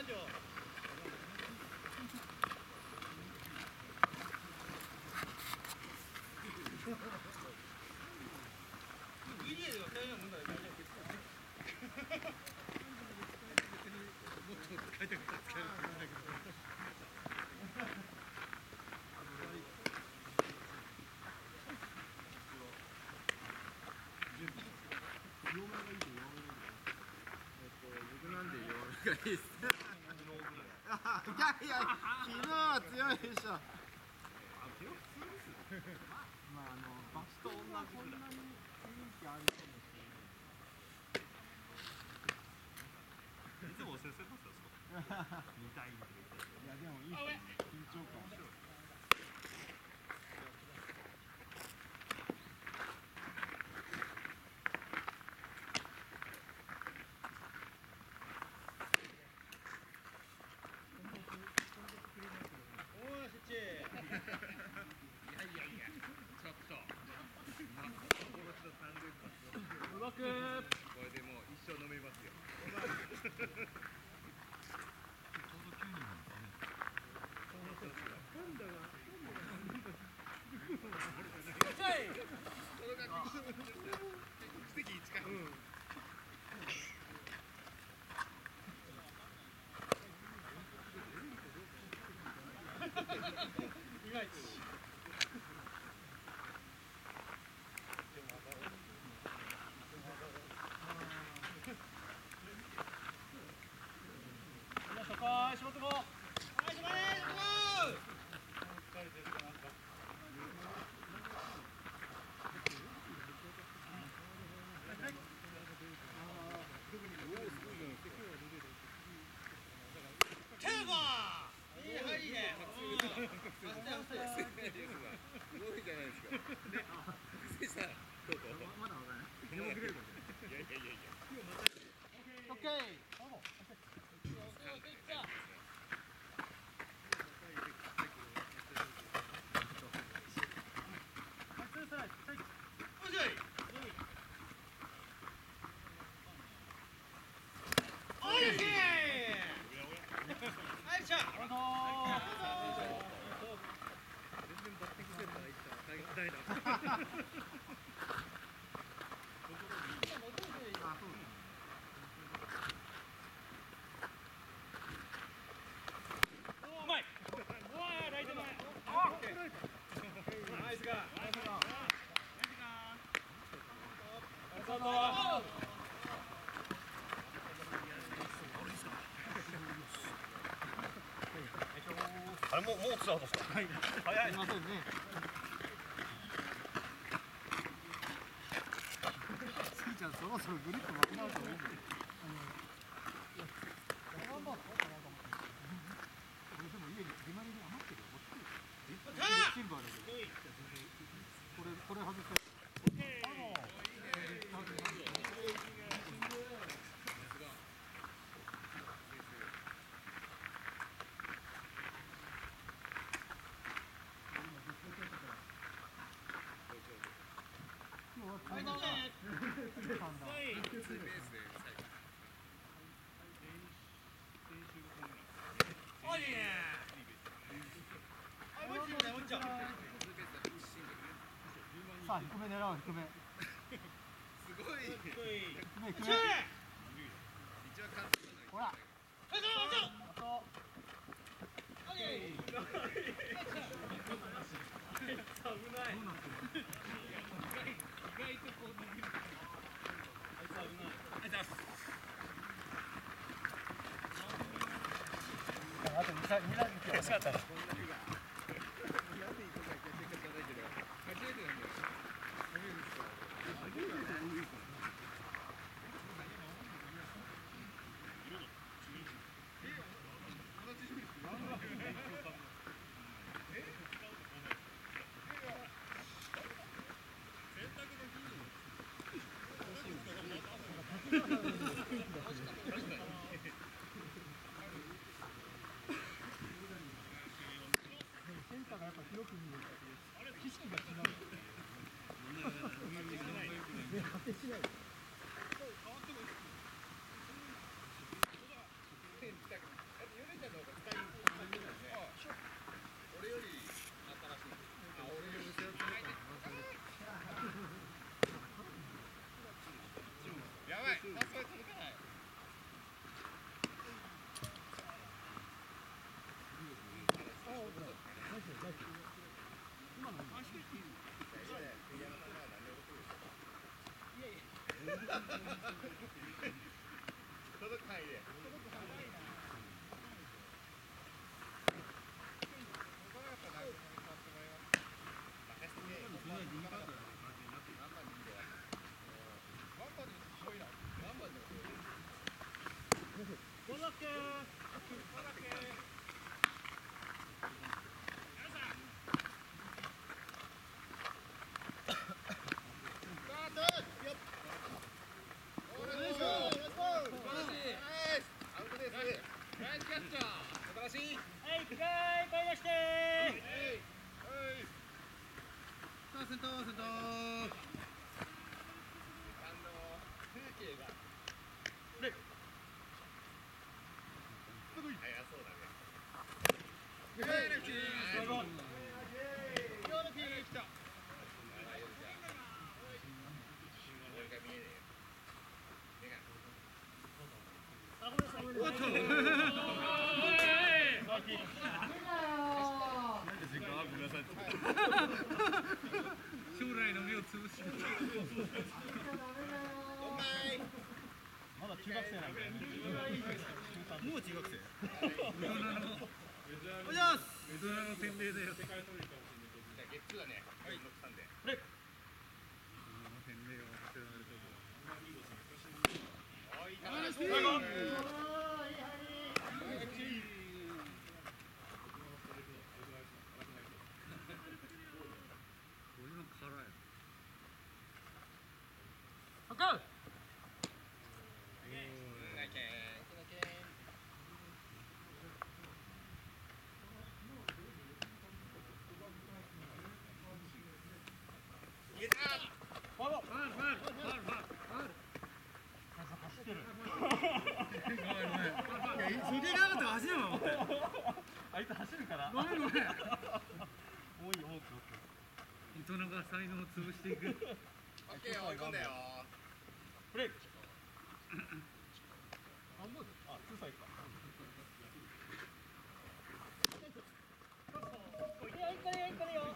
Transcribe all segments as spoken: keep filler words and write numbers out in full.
いいっす。いやいや、昨日は強いでしょ。まああの場所と同じこんなに雰囲気あるかもしれない。いつも先生だったんですか。見たいんで。いやでもいい緊張感。これでもう一生飲めますよ。意外と。そこー、仕事こう。はい、しまれー、疲れてるかなんか。キャーバー。いい、はい、いいね。すごいじゃないですか。で、靴下、どうぞ。まだわからない。いやいやいやいや。オッケー。あれもうもうツーアウトですか。はい。早い。すみませんね。スギちゃんそろそろグリップなくなると思うんで。あのいや、このままそうかなと思って。俺でも家にリマリに余ってるよ。持ってくる。シルバーだけど。これこれ外して。あの。はい、どうぞ。おいね。さあ、低め狙おう、低め。すごい。低め、低め。ほら。はい、どうぞ。オッケー。危ない。意外とこう伸びる。あいつ危ない。あいつあと二ラウンド欲しかったな。センターがやっぱ広く見える景色が違う。果てしない。変わってもいい。 届く範囲で。 将来の目を潰してまだ中学生なんだよね。もう中学生。大人のおじゃす。大人の洗礼だよ。世界トリかもしれないけど。じゃあゲッツーだね。はい。乗ったんで。これ。洗礼をさせられるとこ。おい。ナイス。俺の辛い。オッケー。あいつ走るから。ごめんごめん。もういいよ、もう大人が才能を潰していく。オッケー、追い込んだよ。プレイ。半分。あ、ツーサイズか。いいからよ、いいからよ。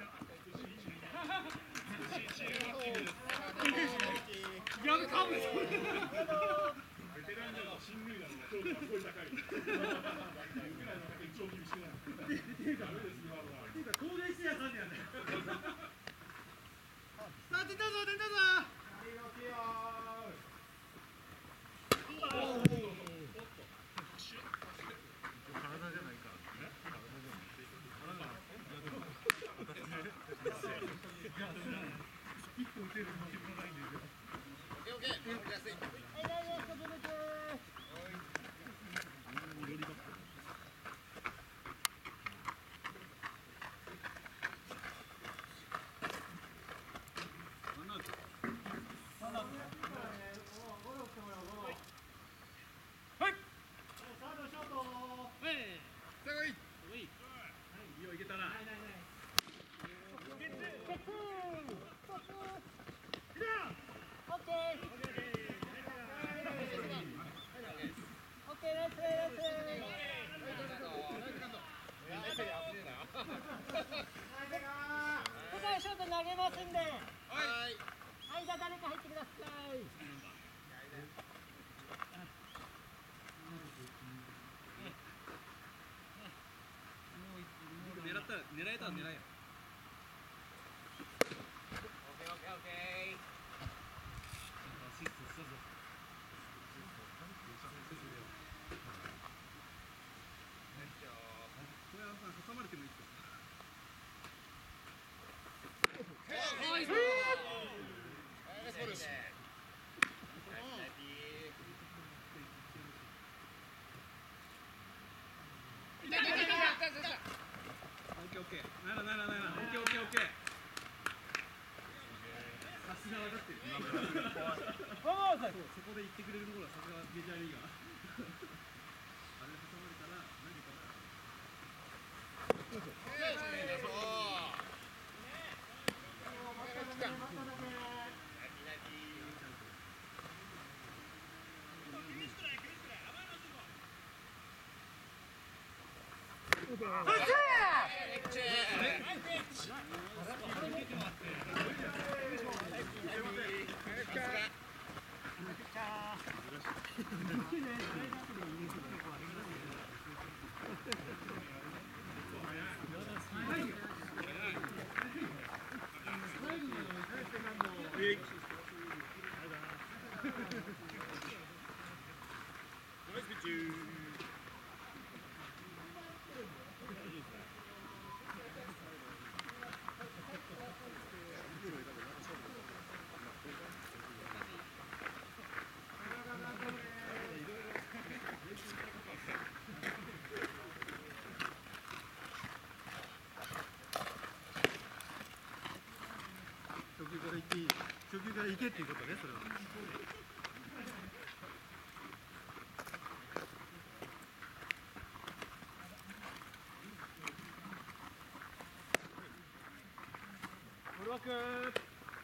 やるかも。ベテランじゃなくて新入団の超かっこいい高い。超厳しくない。ダメです今のは。っていうか東大質屋さんにはね。さあ出たぞ出たぞ。体じゃないか。一個打てる自信もないんですよ。オッケーオッケー。はい大丈夫です。ショート投げますんで、はい、間誰か入ってください。狙ったら狙えたら狙えよ。オッケーオッケーオッケー。アシストしたぞ。これは挟まれてもいいですか。ナイスボール。ナイスボール。オッケーオッケー。ならならなら。オッケーオッケーオッケー。さすが分かってる。そこで言ってくれるところはさすがメジャーリーガー。あれ挟まれたら何かな。 初球から行っていい、初球から行けっていうことね、それは。ボールワーク。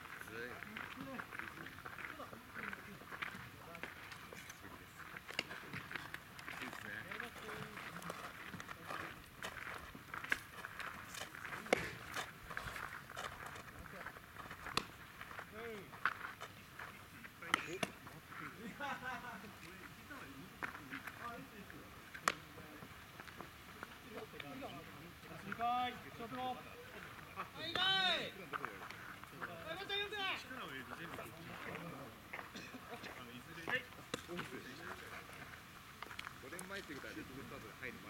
ごねんまえっていうことはレッドブルスタートで入る前。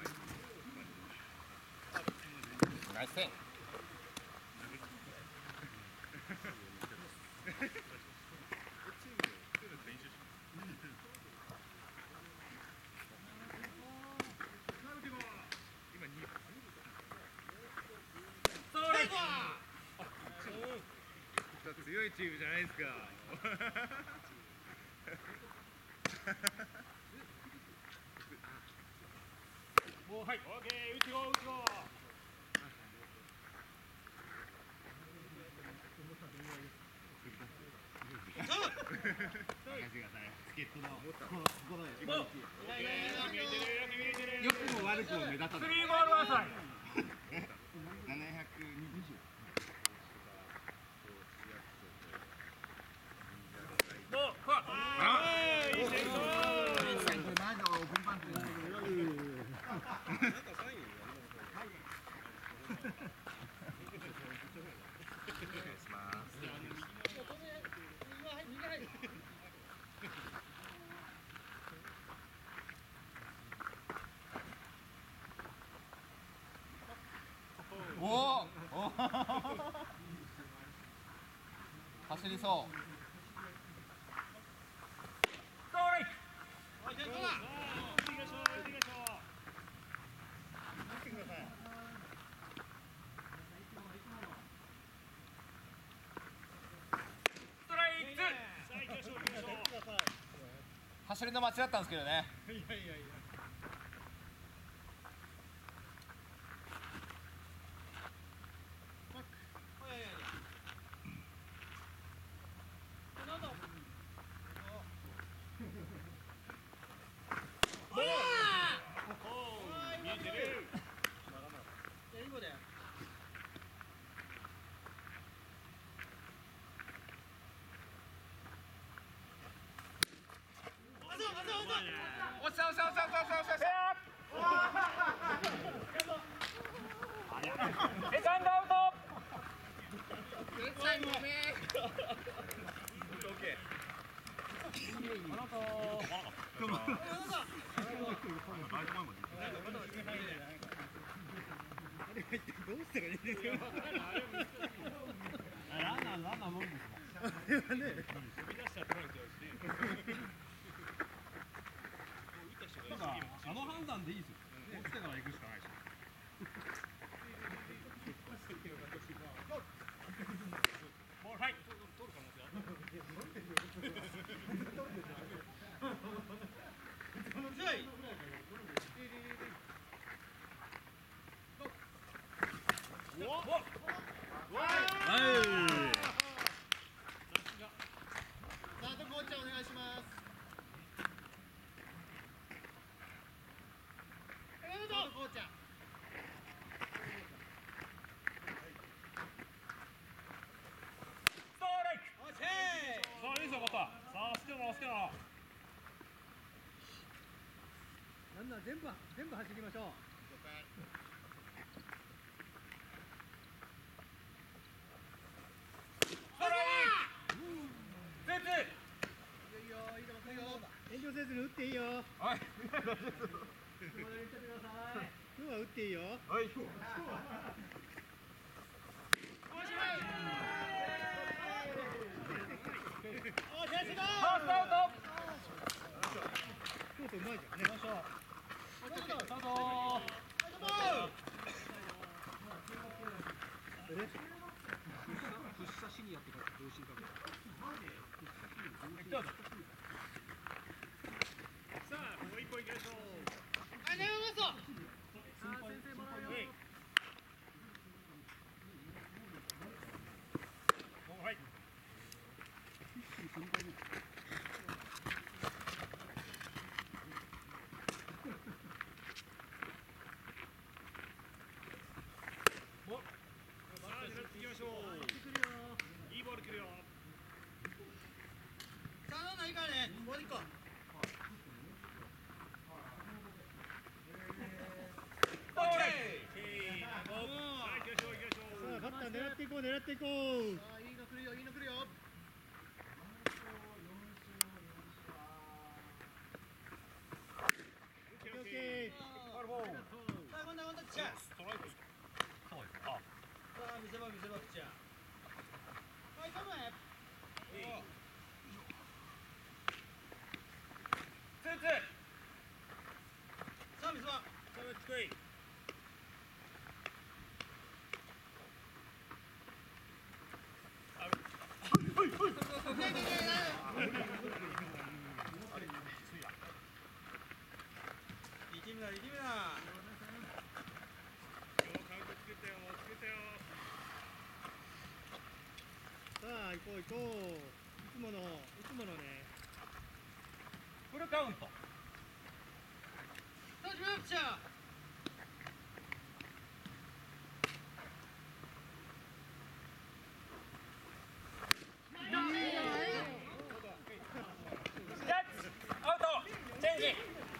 ナイステン。 強いチームじゃないですか。 もうはい。オッケー、打ちご打ちご。 助っ人のここだよ。 もう。 良くも悪くも目立たない。 スリーボールワンサイ。 ななひゃくにじゅう。 もう、こわ。いいセント。 これなんで俺オープンパンツ。おお走りそう。 ストライク。ストライク。 走りの間違ったんですけどね。 いやいやいや。 おっしゃおっしゃおっしゃおっしゃおっしゃおっしゃ。 セカンドアウト。 最後め。 あなた。どうしたらいいですか。ランナーランナーもんですもん。あれはね。飛び出したら取られちゃうしね。なんかあの判断でいいですよ。落ちてから行くしかないし。ボールはい。取る可能性ある。さあ、いいですよ、また。さあ、好きなの、好きなの。 ランナー全部全部走りましょう。遠慮せずに打っていいよ。はい。今日は打っていいよ。はい。コートうまいじゃんね。屈射しにやってから同心かけ。 さあ、もう一歩いきましょう。 あ、ね、うまそう。 先生もらうよ。 はい。さあ、狙っていきましょう。いいボール来るよ。 さあ、なんいいからね。もう一個。 オッケー。さあ、行きましょう、行きましょう。 さあ、バッター狙っていこう、狙っていこう。 ああ、いいの来るよ、いいの来るよ。 オッケー。 さあ、今度は今度ちゃん。 ストライクですか。そうです。あ、 さあ、見せ場見せ場ちゃん。はい、頼むね。 ツーツー。 さあ、見せ場。 さあ、低い。 力みだ、力みだ。 今日カウント作ったよ、作ったよ。 さあ、行こう行こう。いつもの、いつものね。 フルカウント。 さあ、始めましょう。 アウト。チェンジ。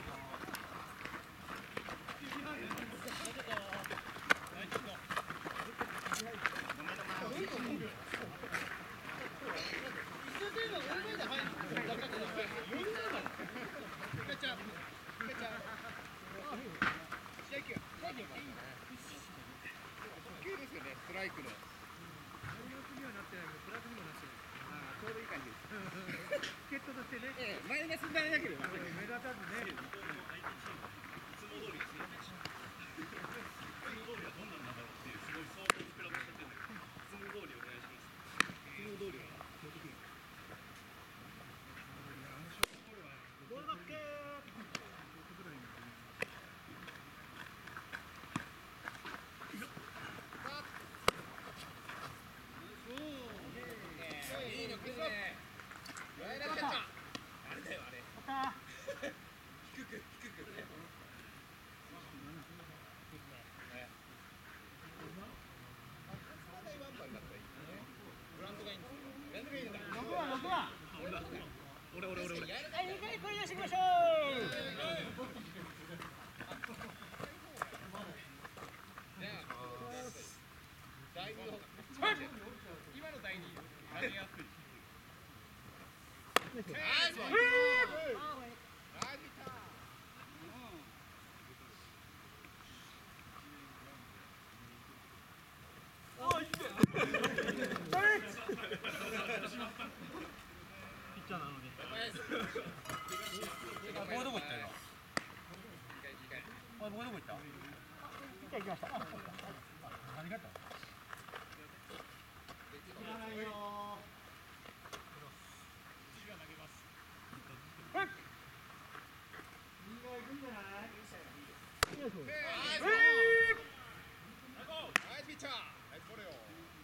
ストライクの。 マイナスにはなってないけど、プラスにもなってない。 ああ、ちょうどいい感じです。 チケットとしてね。 ええ、マイナスにならなければ。 目立たずね。ボールバック。 いいの来るね。やられちゃった。あれだよ、あれ。低く、低く。ブランドがいいんですよ。ブランドがいいんだ。 六番、六番。 俺俺俺俺。 やらはい、二回クリアしていきましょう。 第二の今の第二投げやすい。ナイス。ナイス。 ピッチャーなのに。 ボールどこ行ったよ。あ、ボールどこ行った。 ピッチャー行きました。ありがとう。いらないよ。はい。右側行くんじゃない？よいしょ。 ナイスピッチャー。ナイスボールよ。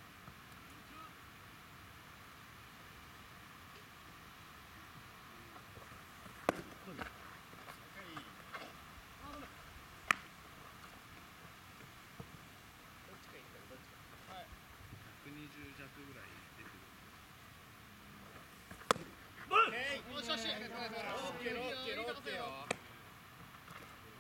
ひゃくにじゅう弱ぐらい出てる。 よしよし。オッケーオッケーオッケーよ。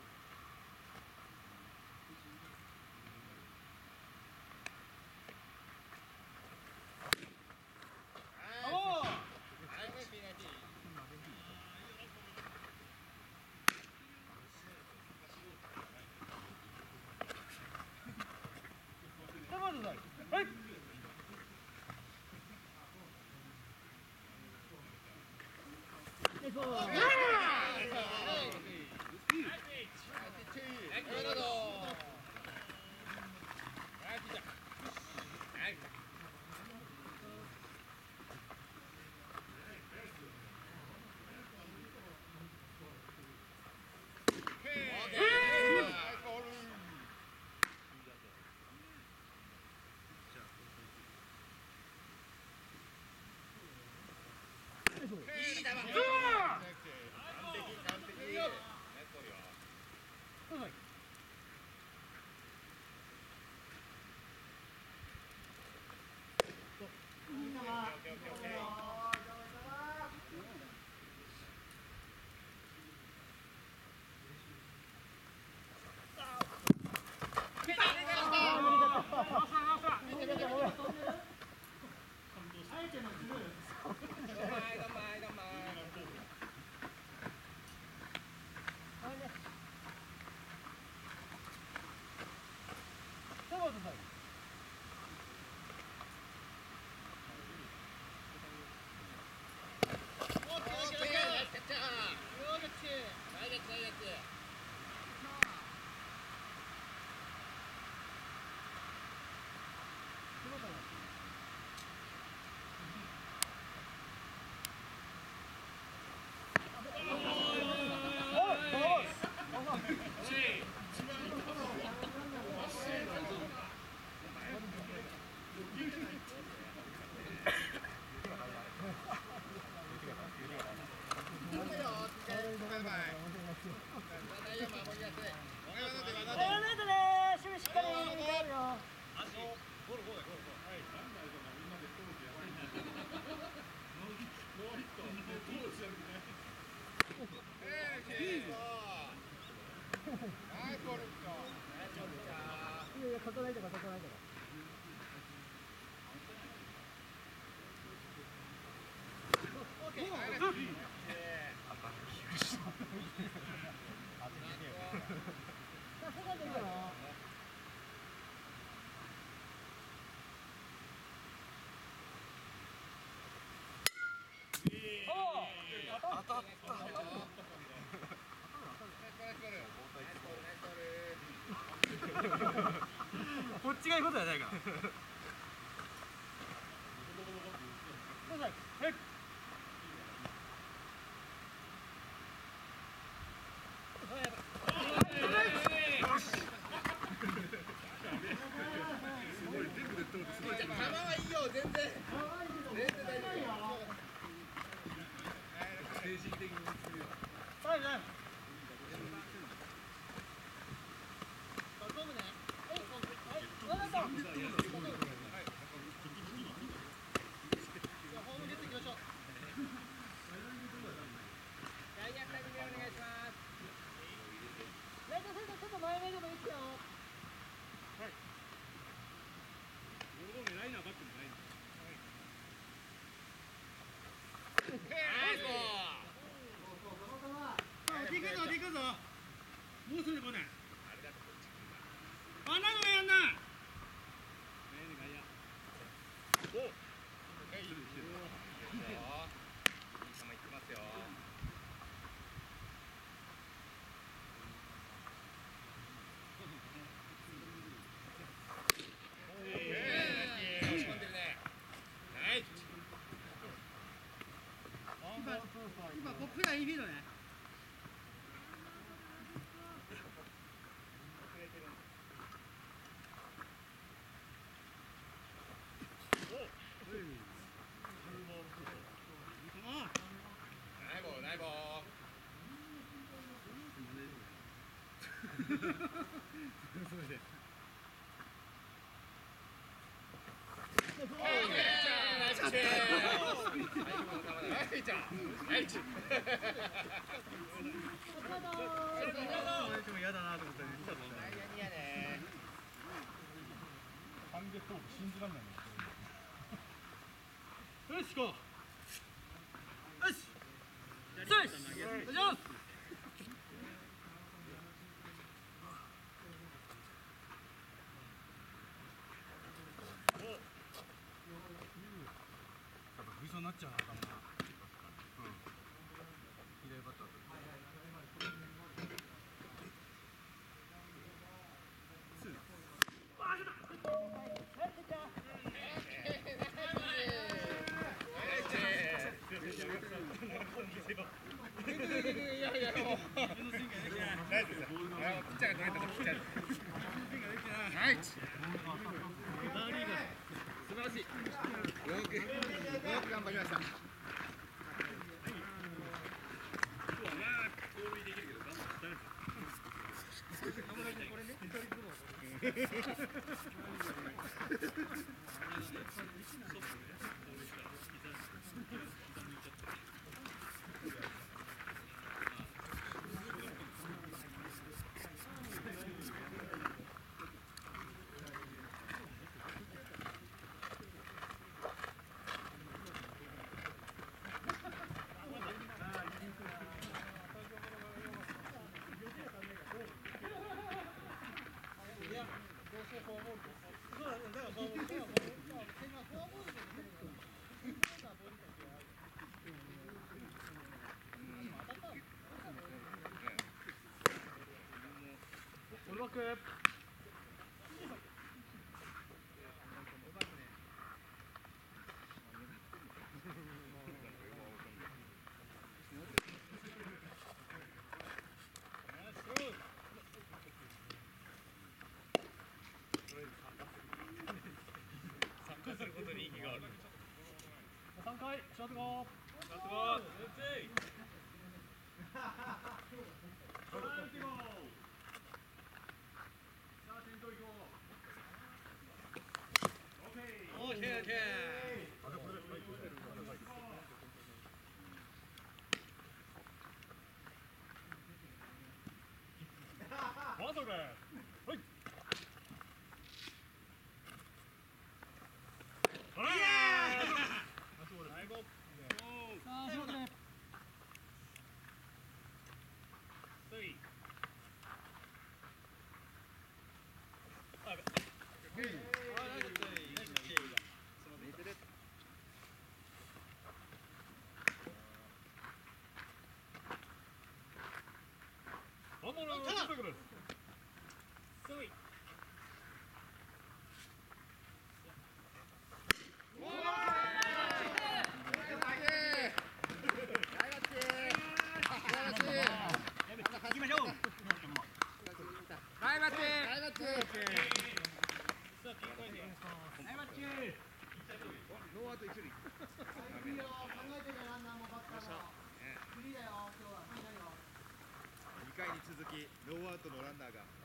こっちがいいことやないか。もうすぐ来ない。あ、なんかやんな。お。いい球いってますよ。今ポップがいいビードね。嫌だなと思ったら言ったもんね。反撃トーク信じらんないね。よし、行こう。よし。よし。お願いします。やっぱ振りそうになっちゃうな、頭が。うん。 いやいやもうナイスですよ。ピッチャーが取れたとピッチャーナイス素晴らしい。よくよく頑張りました。 ブロックさんかいショートゴーショートゴーオーケーオーケー。 ワンソルはい本物のチームです。行きましょう。 ナイバッチ。ナイバッチ。ノーアウト一塁。にかいに続きノーアウトのランナーが。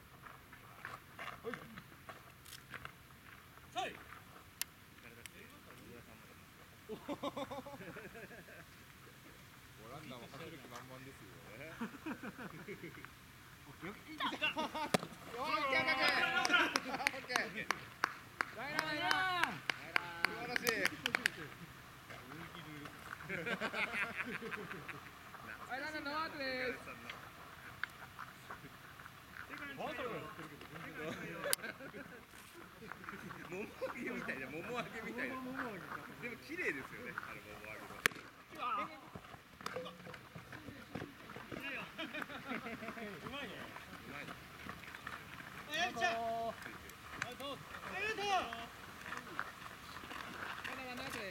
ランナーも走る気満々ですよね。オッケーオッケー。ダイナマイナ。素晴らしい。はい、ランナーノーアウトです。 ワンソル桃揚げみたいな、桃揚げみたいな。でも綺麗ですよね、あの桃揚げは。 うまいね。 うまい。 やっちゃう。アウト。アウト。 まだワンアウトです。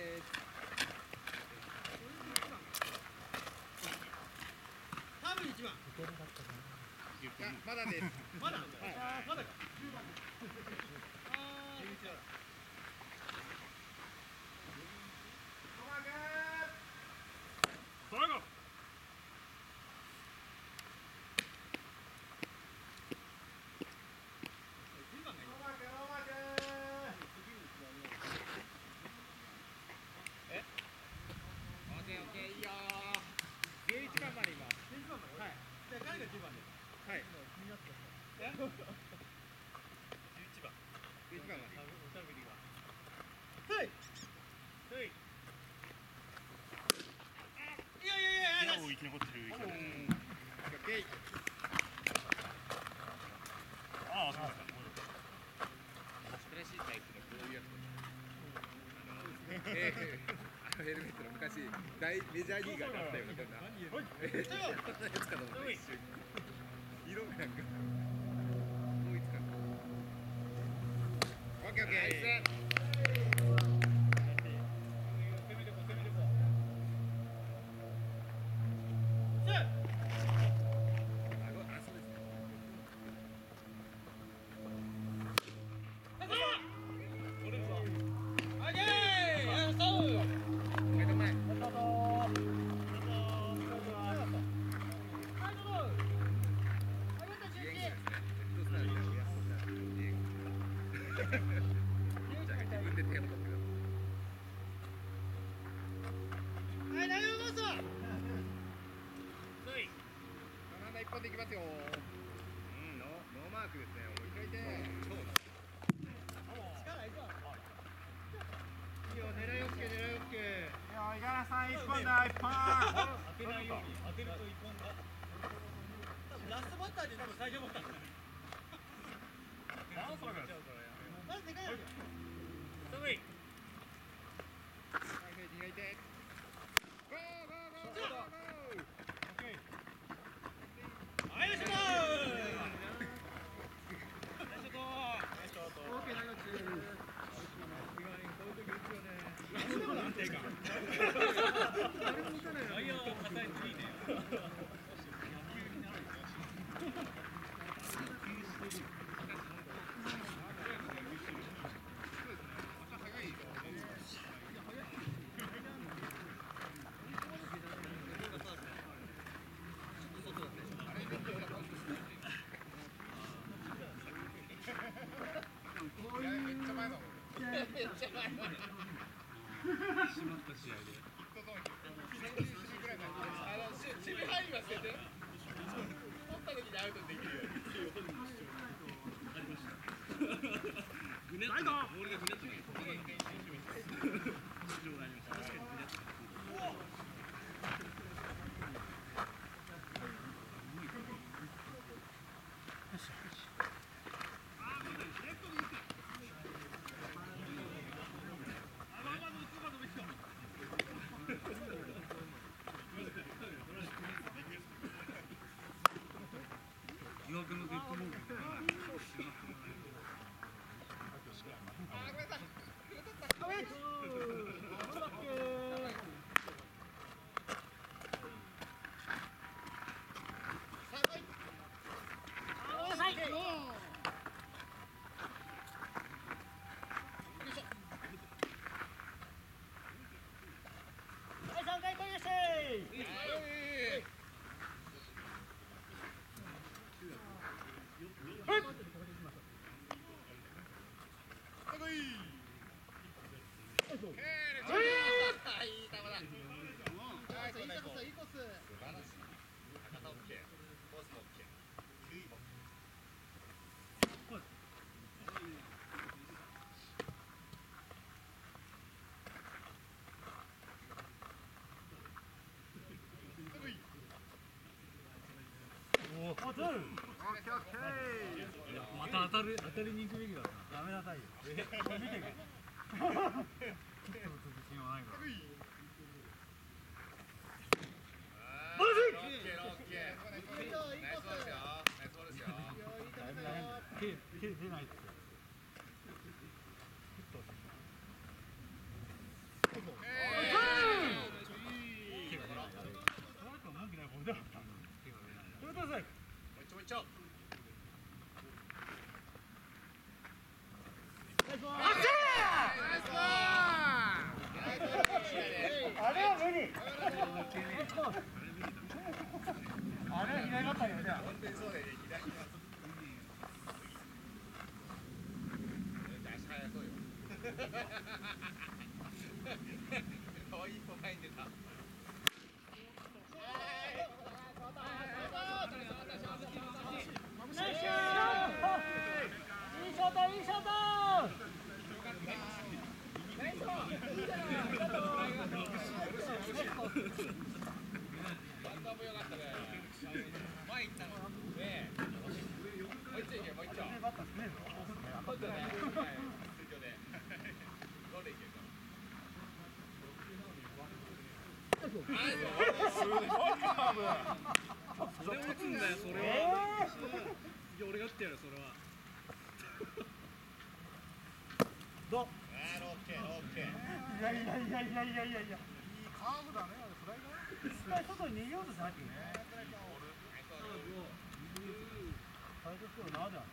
多分一番。 いや、まだです。 まだ。はい。まだか。トラゴン。生き残ってる。ああ、そうですか。 新しいタイプのこういうやつ。ええ、あのヘルメットの昔大メジャーリーガーがあったようなこんな。ええ、そんなやつかと思った一瞬。色がなんか。もういつか。オッケーオッケー。 じゃあ自分で点を取ってください。 はい投げ戻すランナー一本でいきますよ。うん、ノーノーマークですね。もう一回で。 いいよ狙いオッケー狙いオッケー。 いや五十嵐さん一本だ一本。 当てないように当てると一本だ。ラストバッターで多分最初バッターだね。 マジでかいよ。 すごい。 はい、フェイジがいて。ゴーゴーゴーゴーゴー。 はい、よいしょー。安定感。内野を支えていいね。 また当たる当たりに行くべきだな。やめなさいよ。見てけ。ちょっと自信はないから。 オッケーオッケー。ナイスボールですよ。ナイスボールですよ。 手手出ないって。あれは無理。あれは左バッターよじゃあ。 本当にそうだよね。左の。足速そうよ。可愛い子がいてた。 いいショットいいショット。 前行ったの。ねえ。もう一丁いけ、もう一丁。 バッター少ねえぞ。 本当ね。水上で。どれいけるか。 それ打つんだよ、それは。いや、俺が打ってやる、それは。 どう？ あー、オッケー、オッケー。 いやいやいやいやいやいやいや。いいカーブだね。フライだ。一回外に逃げようとしなきゃいけない。最初そうなじゃん。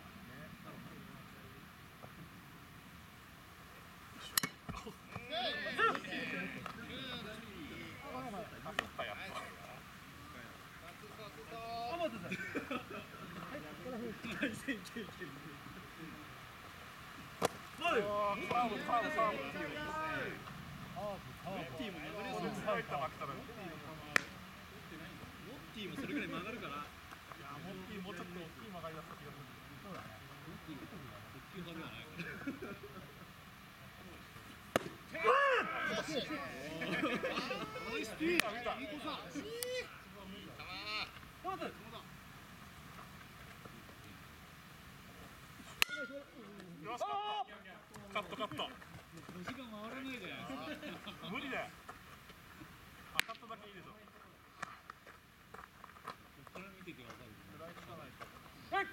カーブカーブカーブモッティも曲がれそう。モッ入ったばっかだティもそれぐらい曲がるから。 いやモッティもうちょっと大きい曲がりだった気がする。そうだね。 大きい曲がりはないから。ナイスピー。いい子さ。 よしカットカット。 腰が回らないじゃないですか。 無理だよ。あ、カットだけいいでしょ。 ここから見ててわかる。 フライつかないと。 はい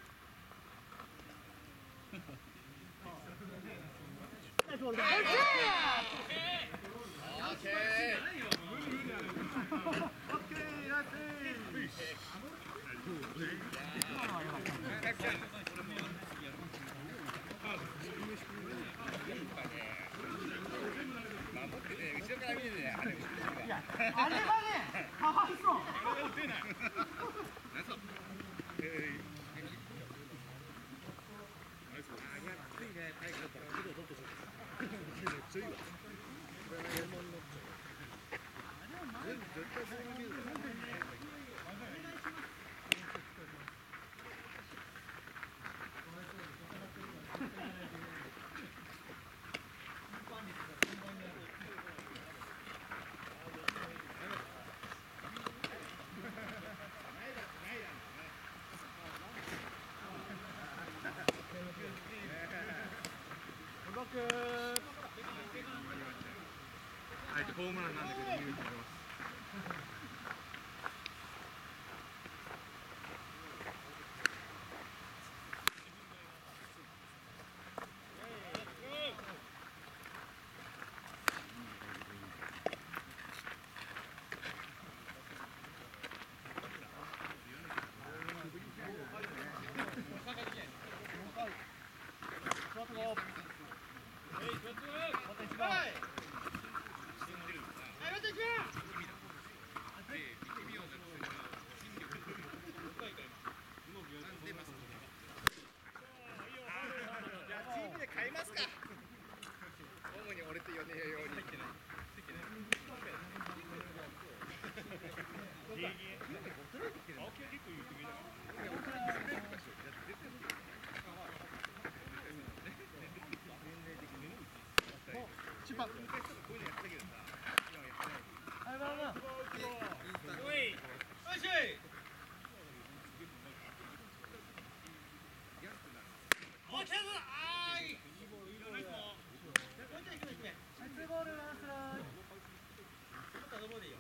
あれはね、かわいそう。 相手ホームランなんだけど見ると思います。買いますか。主に俺と米ように。 チパ。はい、まあまあ。 おい。よし。オッケーだ。あーい。 ツーボールワンストライク。 またどこでいいよ。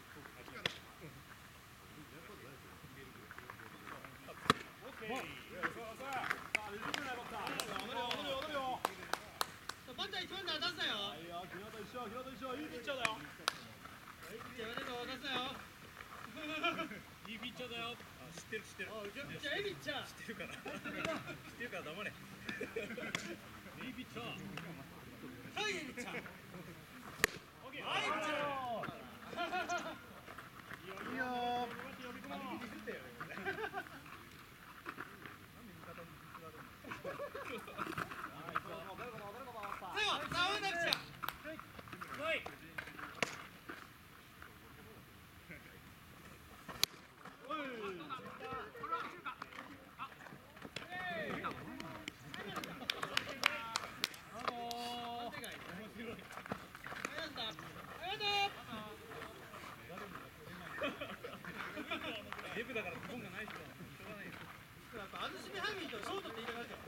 オッケー。さあ、リズムだよ、バッター。踊るよ、踊るよ、踊るよ。 バッター一番なら出すなよ。 いいよ、木村と一緒、木村と一緒、いいピッチャーだよ。 いいピッチャー出すなよ。 いいピッチャーだよ。知ってる知ってる。 おい、ピッチャー、いいピッチャー。 知ってるから。知ってるから黙れ。いいピッチャー。 はい、いいピッチャー。 オッケー。 はい、ピッチャー。 いいよ。 最後、サウンドピッチャー。 はい。デブだからズボンがない人はしょうがないよ。 アズシミハミーとショートって言いたがるよ。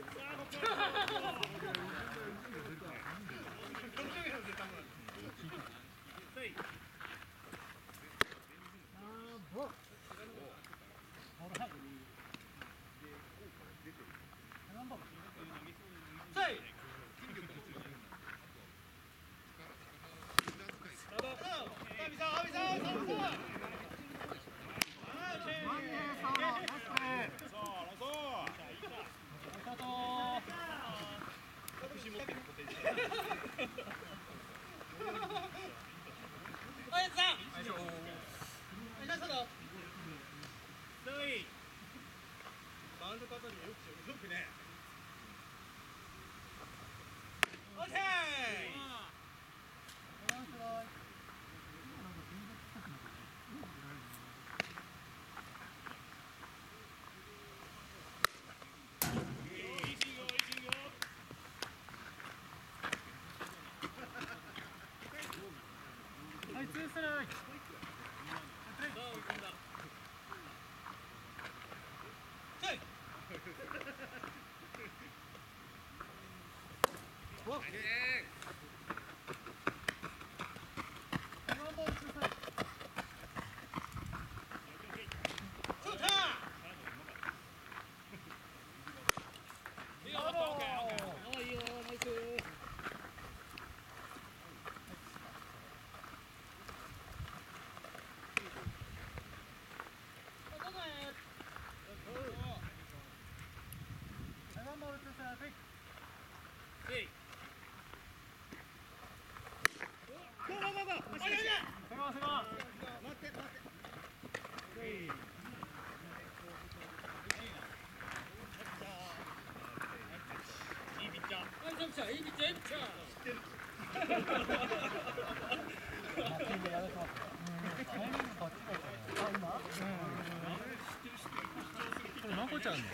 何個ちゃうの？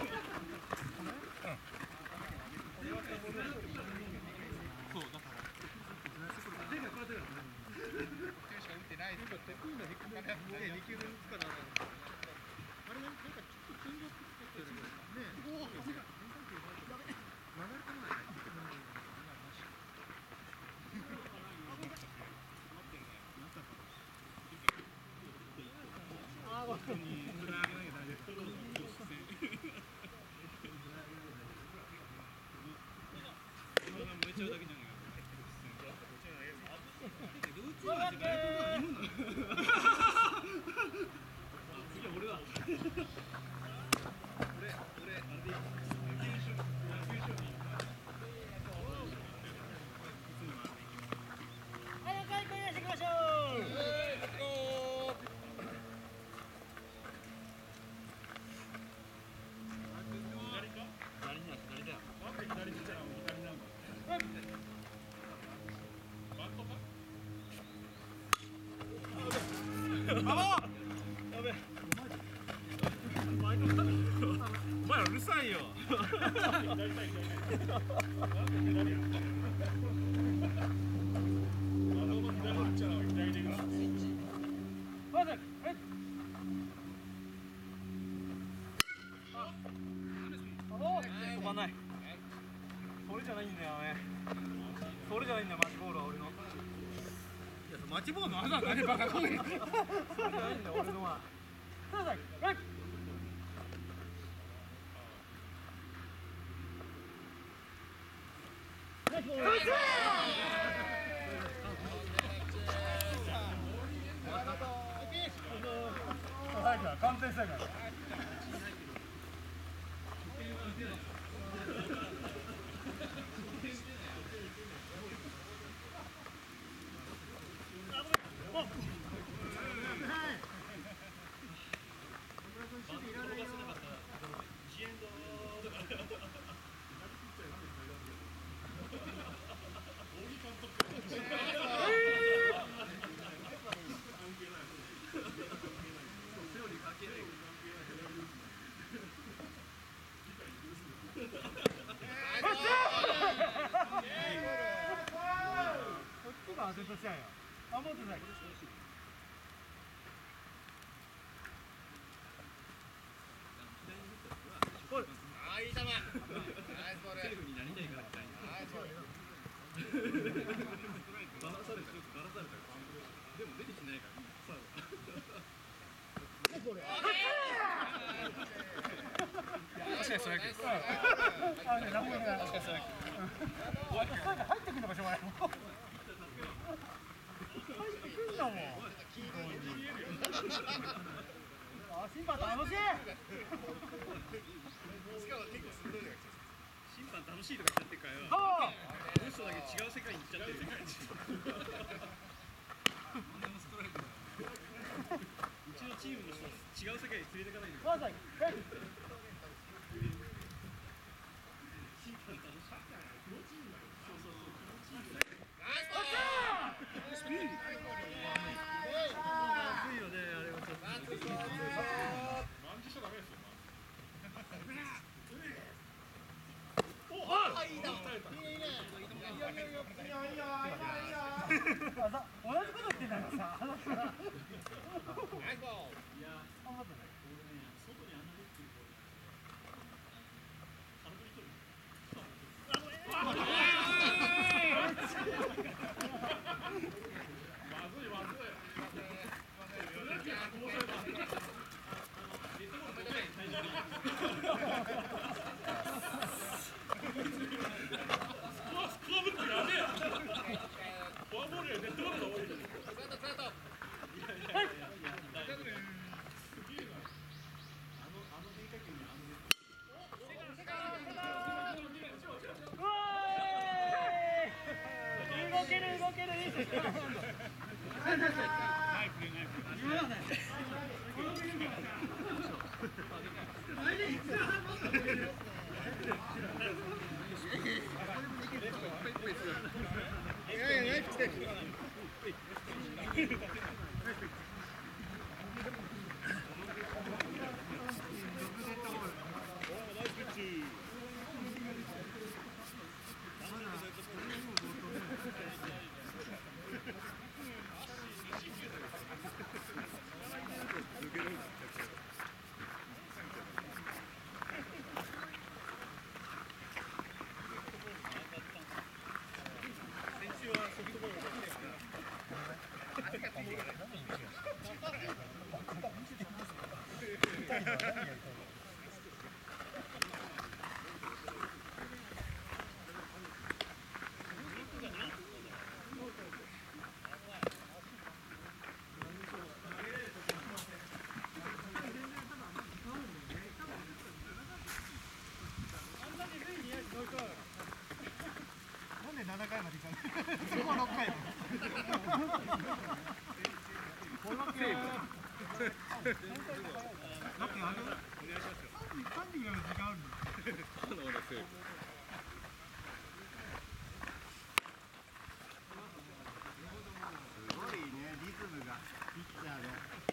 そうだから。 お前らうるさいよ。飛ばない。それじゃないんだよね。それじゃないんだよ、マッチボールは俺の。いや、マッチボールのあざだね、バカこれ。それじゃないんだよ、俺のは。ただ、はい。完全正解。審判楽しい。審判楽しいとか言ってるからよ。この人だけ違う世界に行っちゃってる。うちのチームの人違う世界に連れてかないでください。審判楽しい。そうそうそう。スピード。いいよね、あれはちょっと。マンジしちゃダメですよ。おあ、いいな。いいね。いいね。いいよいいよ。いいよいいよいいよ。同じこと言ってんだからさ。ナイスボール。いや、頑張ったね。俺ね、外にあんなに打ってるボール。空振り取る。あ、もうええ。 ないのは何やりたいの。なんでななかいまでいかないそこはろっかいもこれだけラッキーあるさんじぐらいの時間あるのすごいね、リズムがピッチャーで。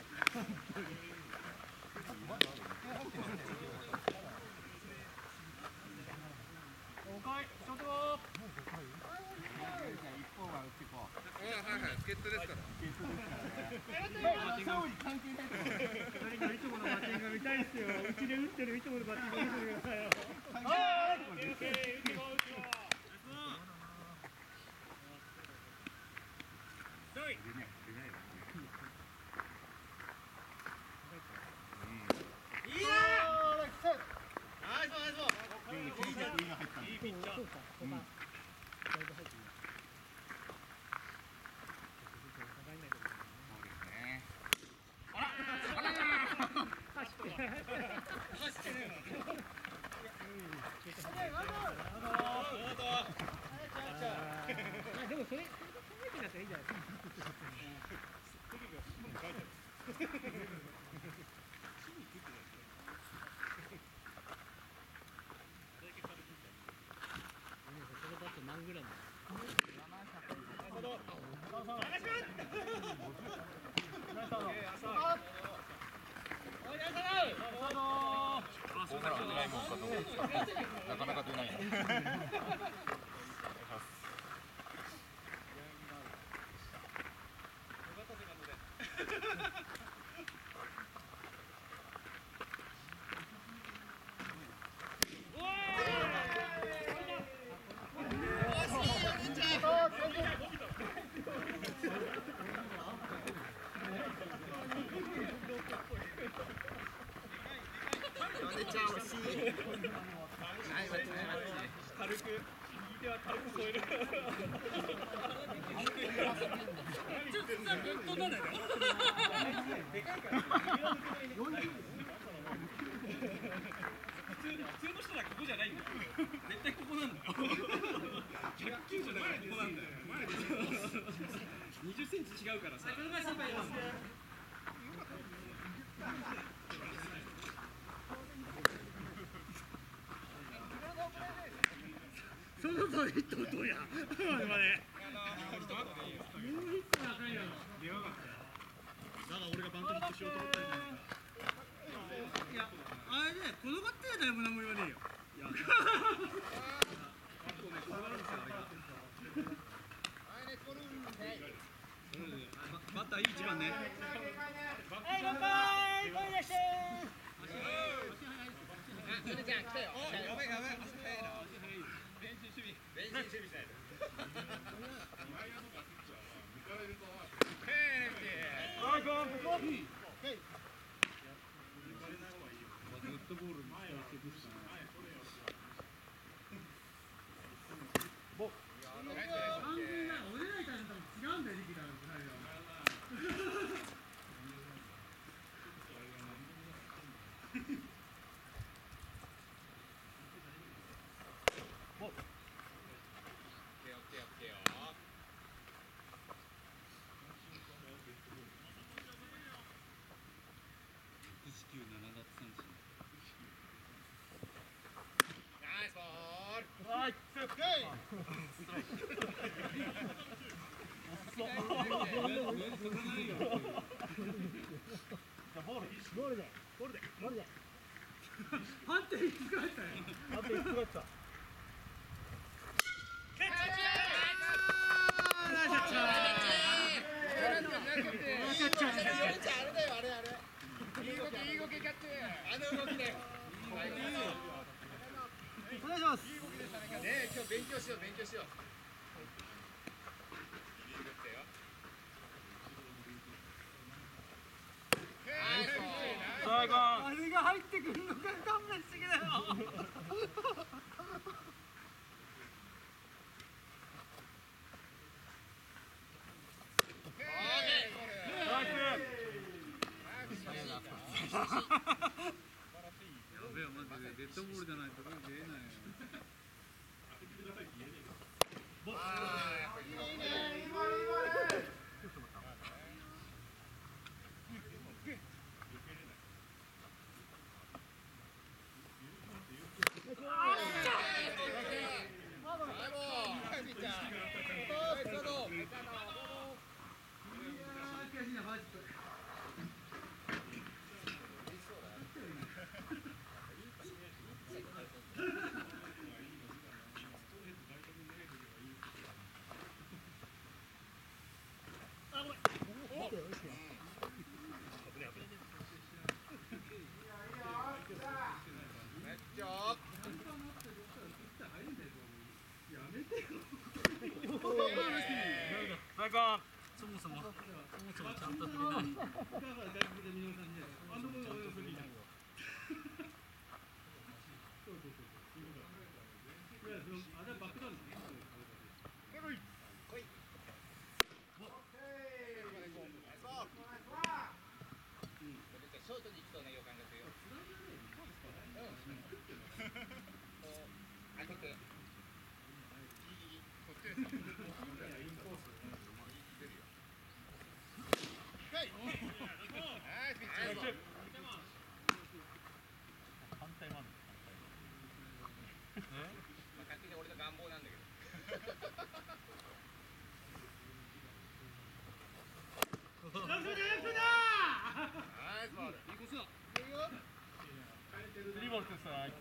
おかい、ちょっと。もうごかい。 じゃあ一本は打ってこう。 はいはい、助っ人ですから。 ゲストですからね。勝利関係ないと思う。 誰かいつものバッティングが見たいですよ。うちで打ってるいつものバッティング見せてくださいよ。 関係ないと思う。 オッケー、打ってこう、打ってこう。ナイス。 出ない、出ないよ。 いいな。 ナイス。 ナイスナイス。いいじゃん。いいの入った。 いいピッチャー。 そうか。ここが。だいぶ入ってる。 そうですね。 走ってねえ。でもそれ、それ考えてなったらいいじゃないですか。そのバット何グラム？ ホームラン出ないもんかと思ってた。なかなか出ないな。 軽く、右手は軽く添える。ちょっとさ、飛んだんだよ。でかいから。普通、普通の人はここじゃないんだよ。絶対ここなんだよ。ひゃくきゅうじゅうだからここなんだよ。にじゅっセンチ違うからさ。 そのとヒット打とうや。今ね。もうヒットなあかんやろ。 だから俺がバントヒットしようと思ったんじゃないか。 いや、あれね、このバッテリー誰も何も言わねえよ。いや。 バッターいい一番ね。 はい、乾杯。声出して。 やべやべ。練習守備。練習守備したい。 ネットボールに使ってくしかない。完全な俺らみたいな多分違うんだよ、力があるよ。 ナイスボール。 はい、セーフ。ボール、ボールで、ボールで、ボールで。判定ひっくり返ったよ。判定ひっくり返った。お願いします。 ね、今日勉強しよう、勉強しよう。 はい、 大根あれが入ってくるのか勘弁してくれよべえマジでデッドボールじゃないと出ないよ。大根そもそもそもそもちゃんと振れない。 ショートに行きそうな予感がするよ。あ、こっち。勝手に俺の願望なんだけど。 スリーボールツーストライク。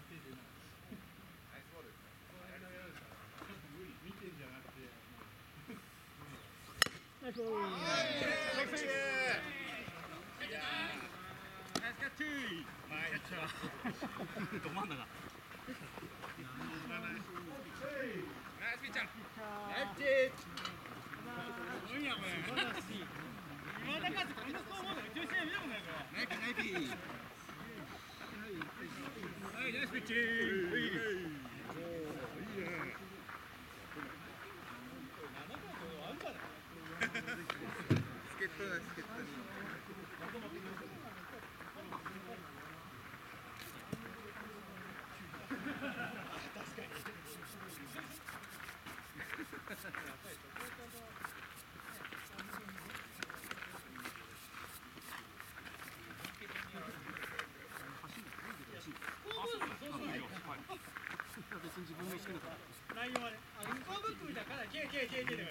ナイスボール。ナイスキャッチ。ど真ん中。ナイスピッチャー。ナイスピッチ。すごいやこれ。素晴らしい。今だかつこんなスコアボードうちの試合見たことないから。ナイスナイス。はい、ナイスピッチ。 助っ人だ、助っ人に。 別に自分の好きなから。 内容はね、あのスコアブックみたいなかなりキレキレキレキレだから。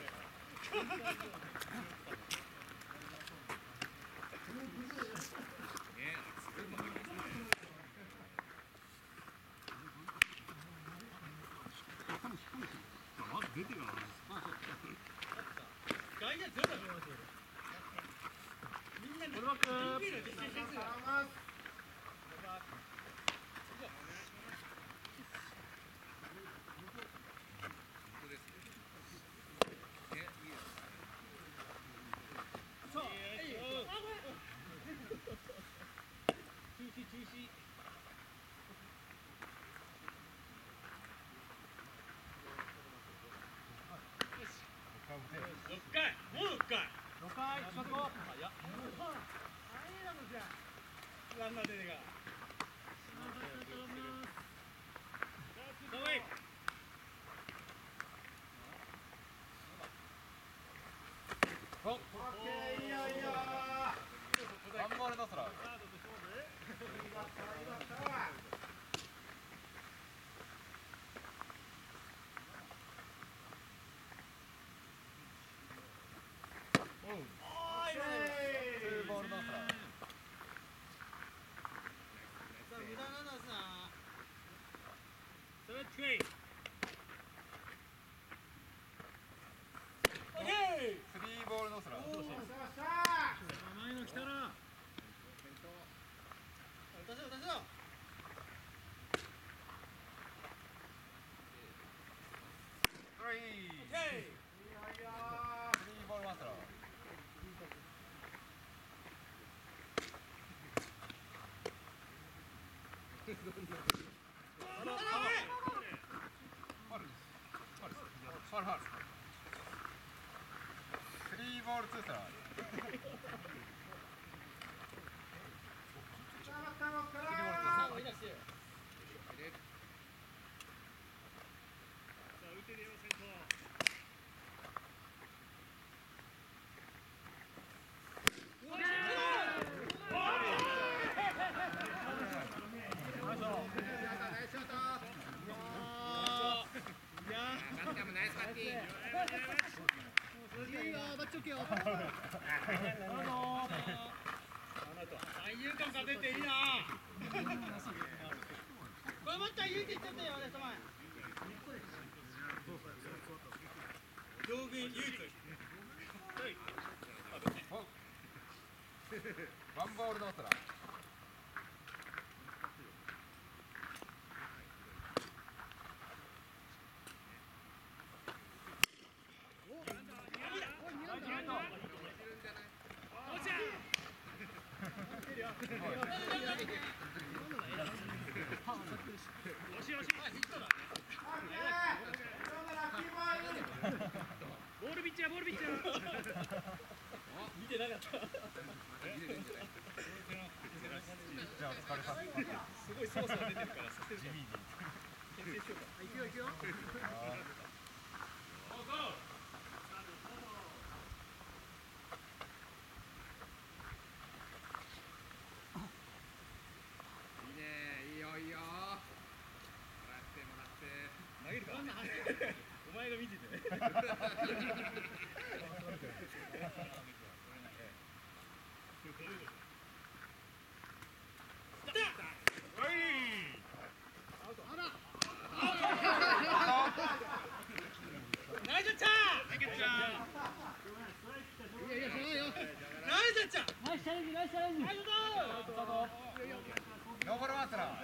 まず出てるな。 外野強かったと思いますよ。みんなで。これはく。ビール実践してる。六回、もう六回。 六回、近くを。 早っ。ランナー出てから。 ワンボールの空。ボールの空。 無駄なのさ。 それつい。 オッケー。 スリーボールの空。 前の来たら。 打たせろ打たせろ。 トライ。 オッケー。 スリーボールワンストライク。 ファウルファウルスリーボールツーストライ三遊間が出ていいな。これもったら勇気つってよ、レフト前。両軍唯一。 ワンボールノーストライボールピッチャーボールピッチャー見てなかったじゃあお疲れさまですすごいソースが出てるからさせる地味に牽制しようかいくよいくよ。 いいねいいよいいよもらってもらって投げるかお前が見ててナイスチャー。ナイスチャー。ナイスチャレンジナイスチャレンジ。ナイスだ。 ノーボールワンストライ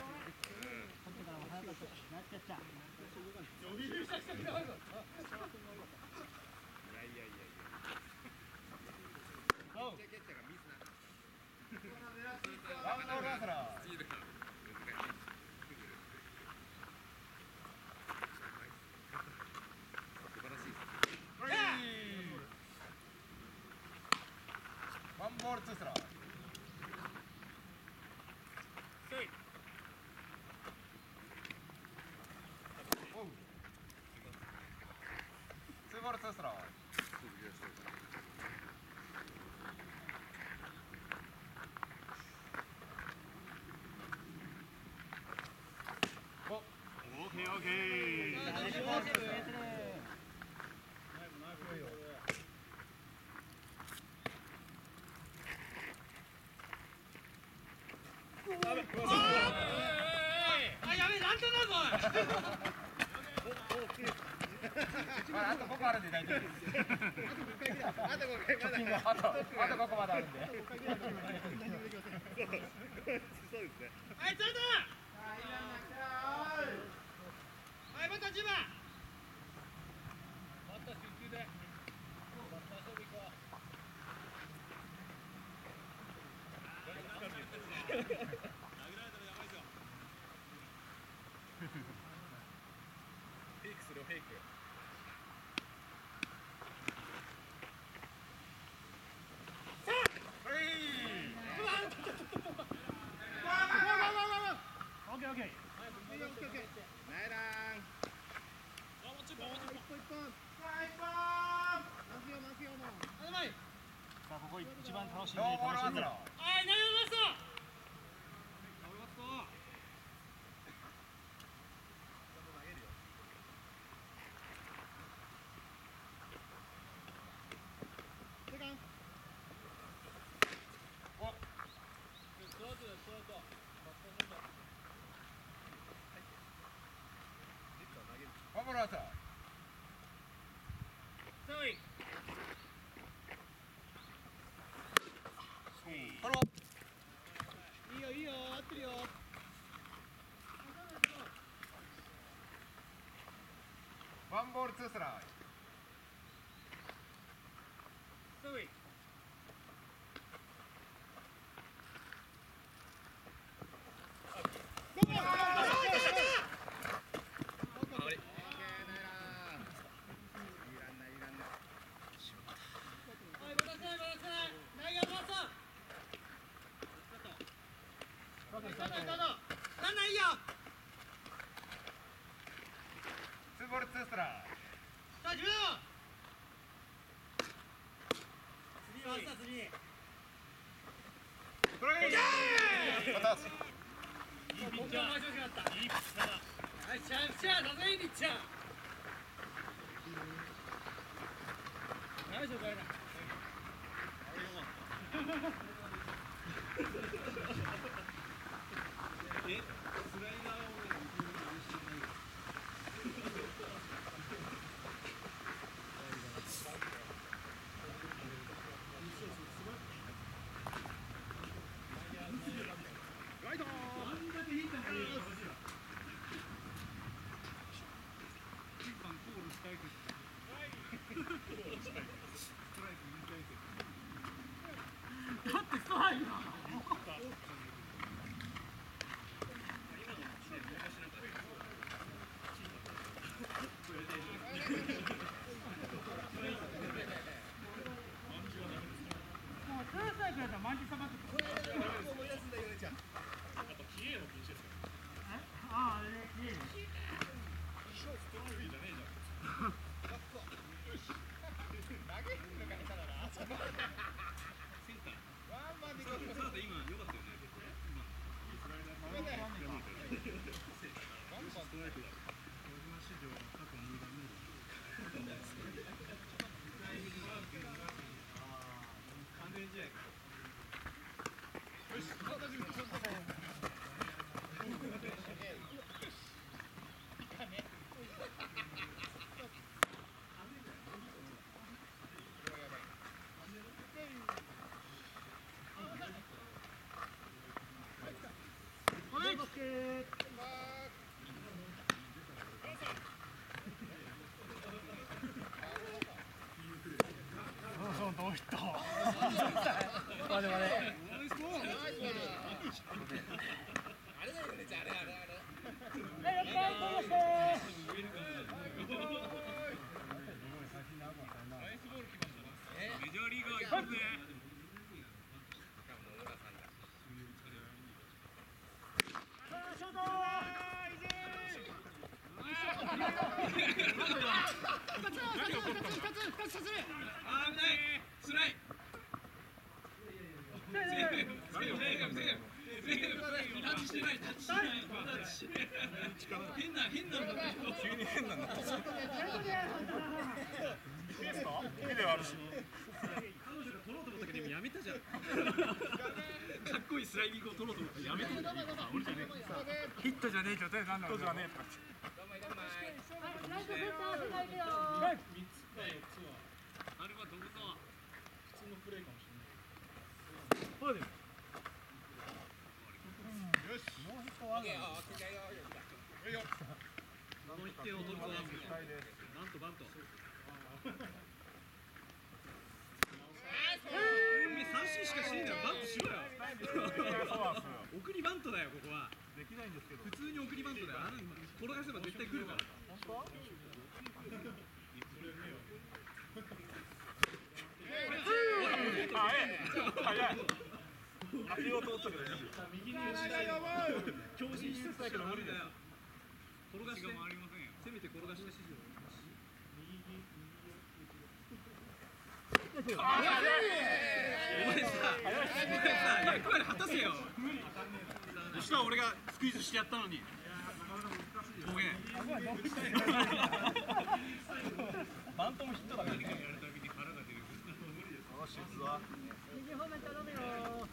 ワンボールワンストライワンボールツーストライツーボールツーストライオーケーオーケーあ、やべえ、なんとなぞ。 まだあとごこあるんで大丈夫ですあとごかいまだあとあとごこまだあるんではい、それだ。はい、またじゅうばん。 フェイクするフェイクオッケーオッケー。 ナイランさあここ一番楽しんでノーボール楽しんでワンストライはい、ナイスマスワンボールワンストライこれもいいよいいよ、合ってるよ。 ワンボールツーストライゴーゴーランナーいいよ。 ツーボールツーストライさあ自分。スリーはスリー。 ク。トライ。また。 いいピッチャー。いいピッチャー。ナイスチャンスチャンスだぜいいピッチャー。ナイスおかえりな。 え、スライダーをライト。 あんだけヒットもいいよ。一番コールしたいけど。 だってストライクだ。マジさまって。 思い出すんだよねちゃん。 ああ、あれ綺麗に。 投げるのが下手だな。 センター。 ワンバンで。 サードサード今良かったよね。 ごめんね。 ワンバン。ストライクだ。小島史上過去にばんめ。完全試合。 よし。 どうした。 待て待て。 あれだよねじゃああれあれあれ。 メジャーリーガー行くぜ。あー危ない。スライ。セーフセーフセーフセーフ。タッチしてないタッチしてないタッチしてない。変な変なのだけど急に変なのだった。 ビデオあるし。 彼女が取ろうと思ったけどやめたじゃん。かっこいいスライディングを取ろうと思ったらやめた。俺じゃねえ。 ヒットじゃねえ状態なんだろう。ヒットじゃねえとか。 あれはどこぞ。普通のプレーかもしれない。 そうです。 よし。 もうヒットはある。 あの一点を取るぞ。バントバント。三振しかしねえんだよ。バントしろよ。送りバントだよここは。 できないんですけど。 普通に送りバントだよ。あの転がせば絶対来るから。 本当？早い。早い。当てようと思ったけどいいよ。 右に強振しつつだけど無理だよ。転がして、せめて転がして。お前さ、お前さ、役割果たせよ。そしたら俺がスクイズしてやったのに。ごめん。バントもヒットだからね。 よし、いくぞ。 右方面頼むよ。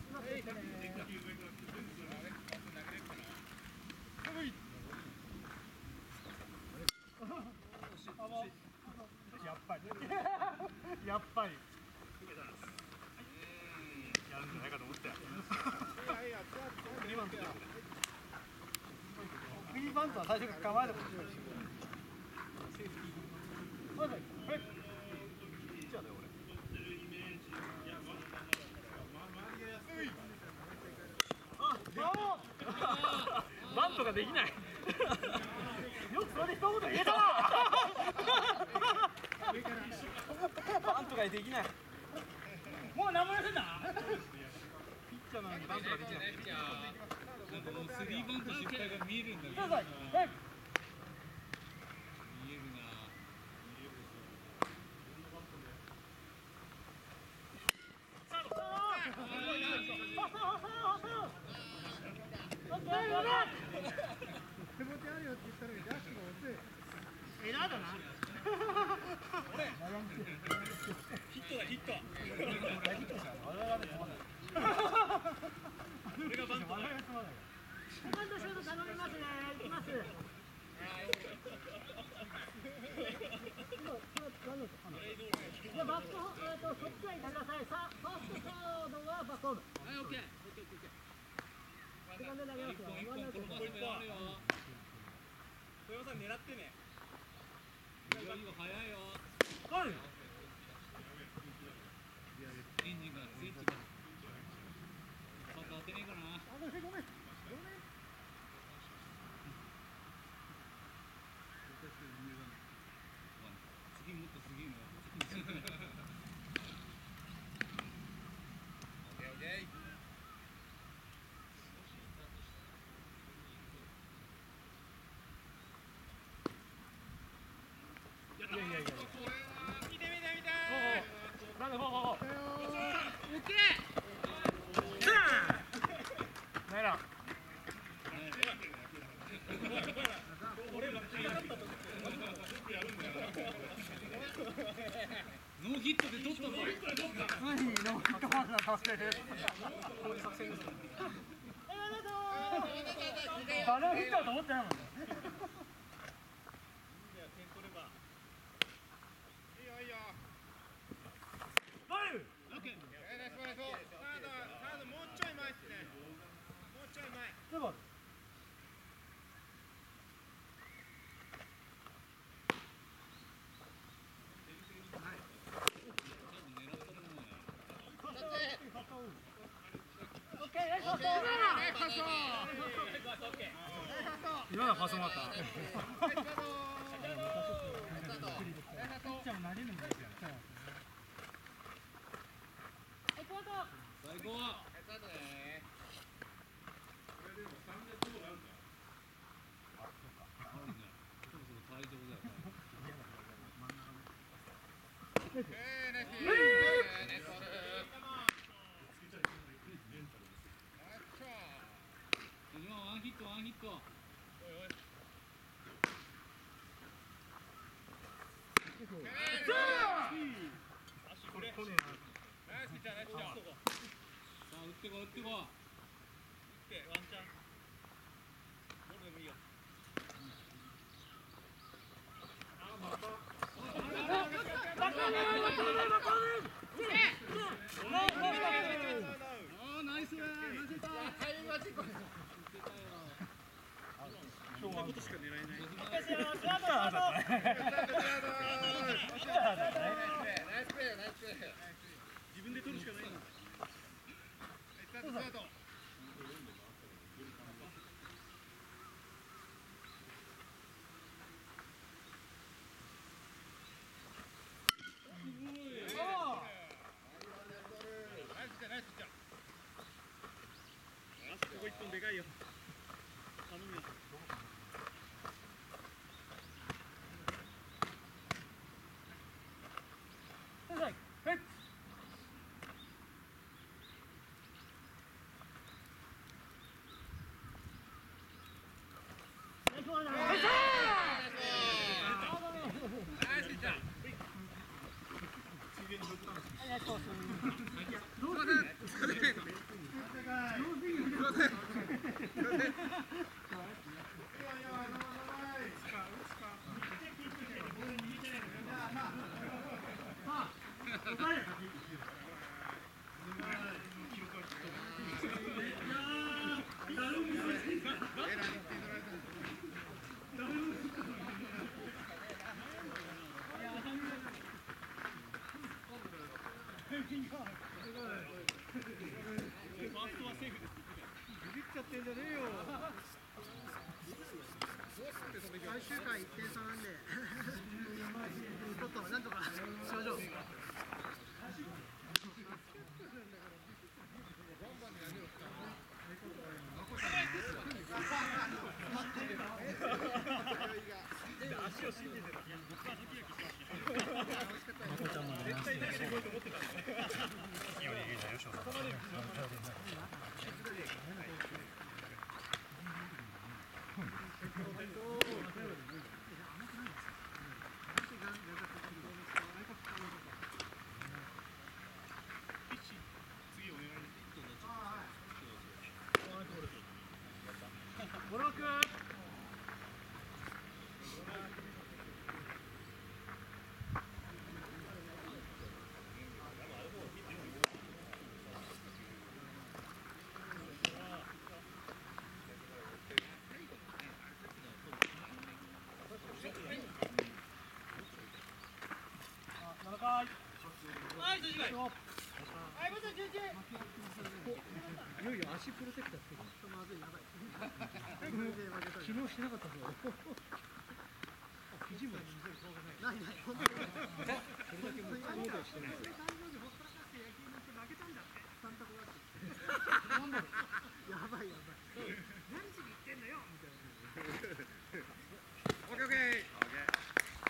やっぱり。やっぱり。やるんじゃないかと思ったよ。送りバント。送りバントは最初から構えたことないし。はいはい。ピッチャーだよ俺。バントができない。よくそれで一言言えたな。バントができない。もう何もやせんな。ピッチャーなのにバントができない。 このスリーバント失敗が見えるんだけど。 はい見えるな。 手持ちあるよって言ったのにジャックが遅い。 エラーだな。 ヒットだヒット。俺がバントだ。 セカンドショート頼みますね。行きます。じゃあバックホえっとそっちへ行ってください。さファーストショートはバックホーム。 はい、オッケー。 セカンド投げますよ。 一本転がすのやるよ。 小山さん狙ってね。 いいよ、早いよ。 はい。 エンジンがスイッチが。パス当てねえかな。 あ、ごめんごめん。ごめん。 次もっとすげえの。 オッケーオッケー。 見て見て見て。 なんでほうほうほう。 ナイラ。 ノーヒットで取ったぞ。 ついにノーヒットマンが達成です。バナーヒットだと思ってないもんね。ツーボール。今のは挟まった。ピッチャーも投げるんだよ。 最高は。大丈夫だよ。今ワンヒットワンヒット。さあ打ってこう打ってこう。 ワンチャン。ボールでもいいよ。 ああナイスナイスだ。 こんなことしか狙えない。 ナイスプレーナイスプレー。 自分で取るしかないんだ。 スタートスタート。 ここ一本でかいよ。頼むよ。 最終回いってん差なんで、ちょっとなんとかしましょう。 残さないを信じてた。僕はドキドキしました。 まこちゃんまで絶対大体こうと思ってたんで。 いいよいいよよしょ。 五六。 いよいよ足プロテクターつけてまずいやばい昨日しなかったぞ肘もないない本当にそれだけもう行動してるんですよなんだろうやばいやばい何しに行ってんのよみたいなオッケーオッケー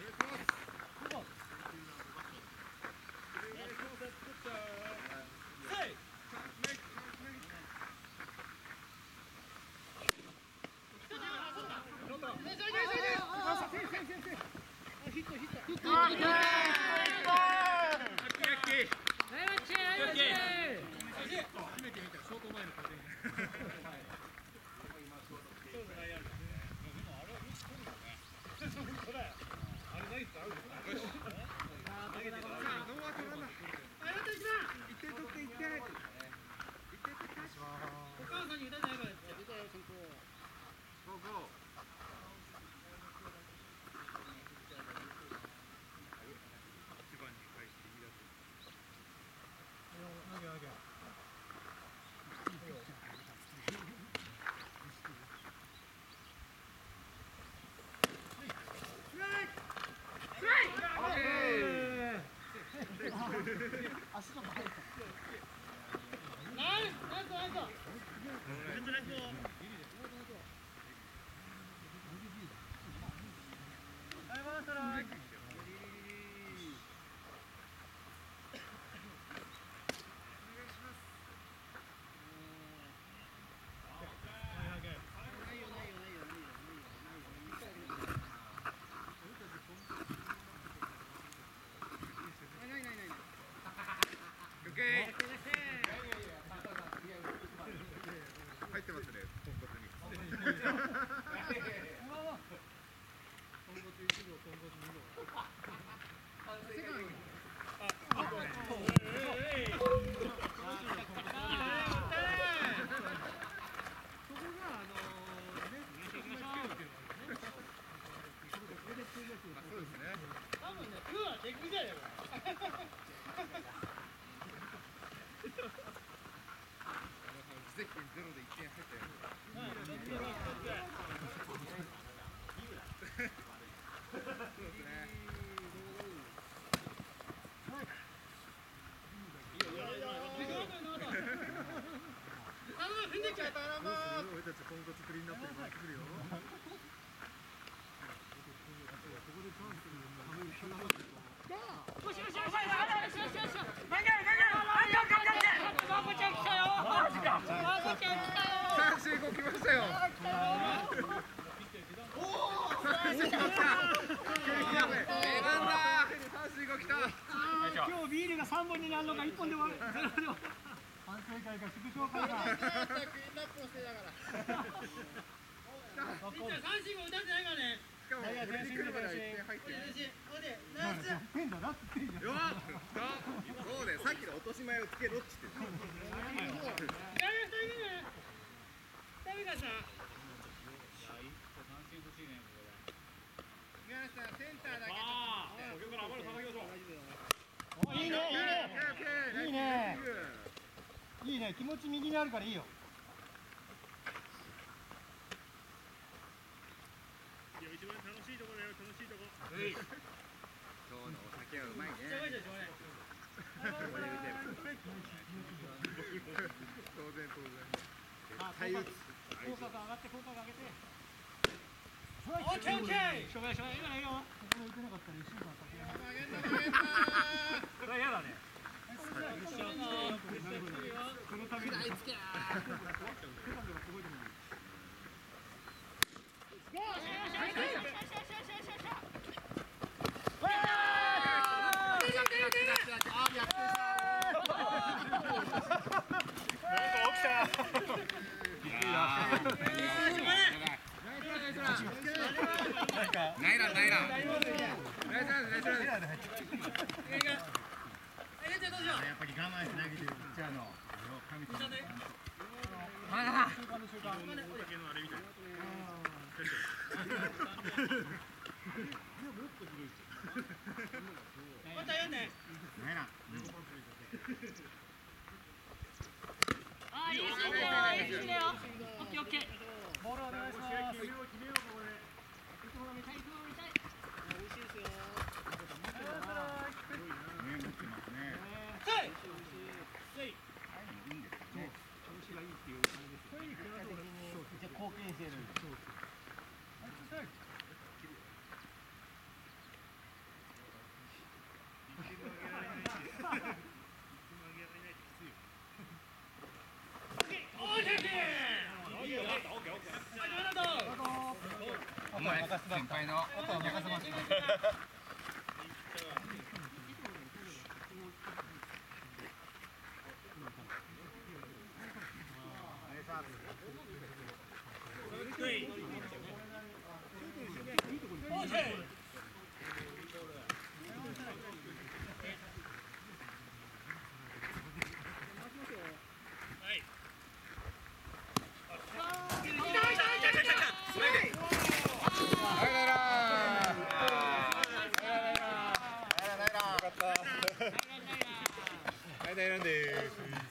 入ってますね、ポンコツに。そうですね。 多分ね、今日はできないよ。 ゼッケンゼロでいってん入ったよ。そうですね。俺たちポンコツクリーンナップに回ってくるよ。三振動きましたよ。三振が来た。やべえ。なんだ。三振が来た。 今日ビールがさんぼんになるのかいっぽんで終わる反省会か祝勝会かクリーンナップをしてたから。みんな三振も打たせないからね。 しかも俺に来るまではいってん入ってる。 ほんで、ナイス。 変だなって言ってんじゃんよっ。そうね。さっきの落とし前をつけろっつってた。 誰が二人目ね。誰がさ。宮下センターだけ。 ああ、ここから暴れさばきましょう。 いいねいいねいいねいいね気持ち右にあるからいいよいや、一番楽しいところだよ、楽しいところ。 今日のお酒はうまいね。当然当然。 あ効果が上がって効果が上げてオッケーオッケー。 しょうがないしょうがない今のいいよ。 ここで打てなかったら一週間先や曲げんな曲げんな。 それは嫌だね。 そのために食らいつけや。 ナイランナイランナイスランナイスランやっぱり我慢しないでピッチャーの神様。 あ習慣の習慣。 またやんね。 ナイラン。 あいいシーンだよいいシーンだよ。オッケーオッケー。 ボールお願いします。 決めよう決めようここで。いつもの見たいいつもの見たい。 美味しいですよ。 ね持ってますね。 はい。 いいんですね。 調子がいいっていう感じですよ。 じゃ貢献してる。 お前先輩のあとは任せました。 ナイランです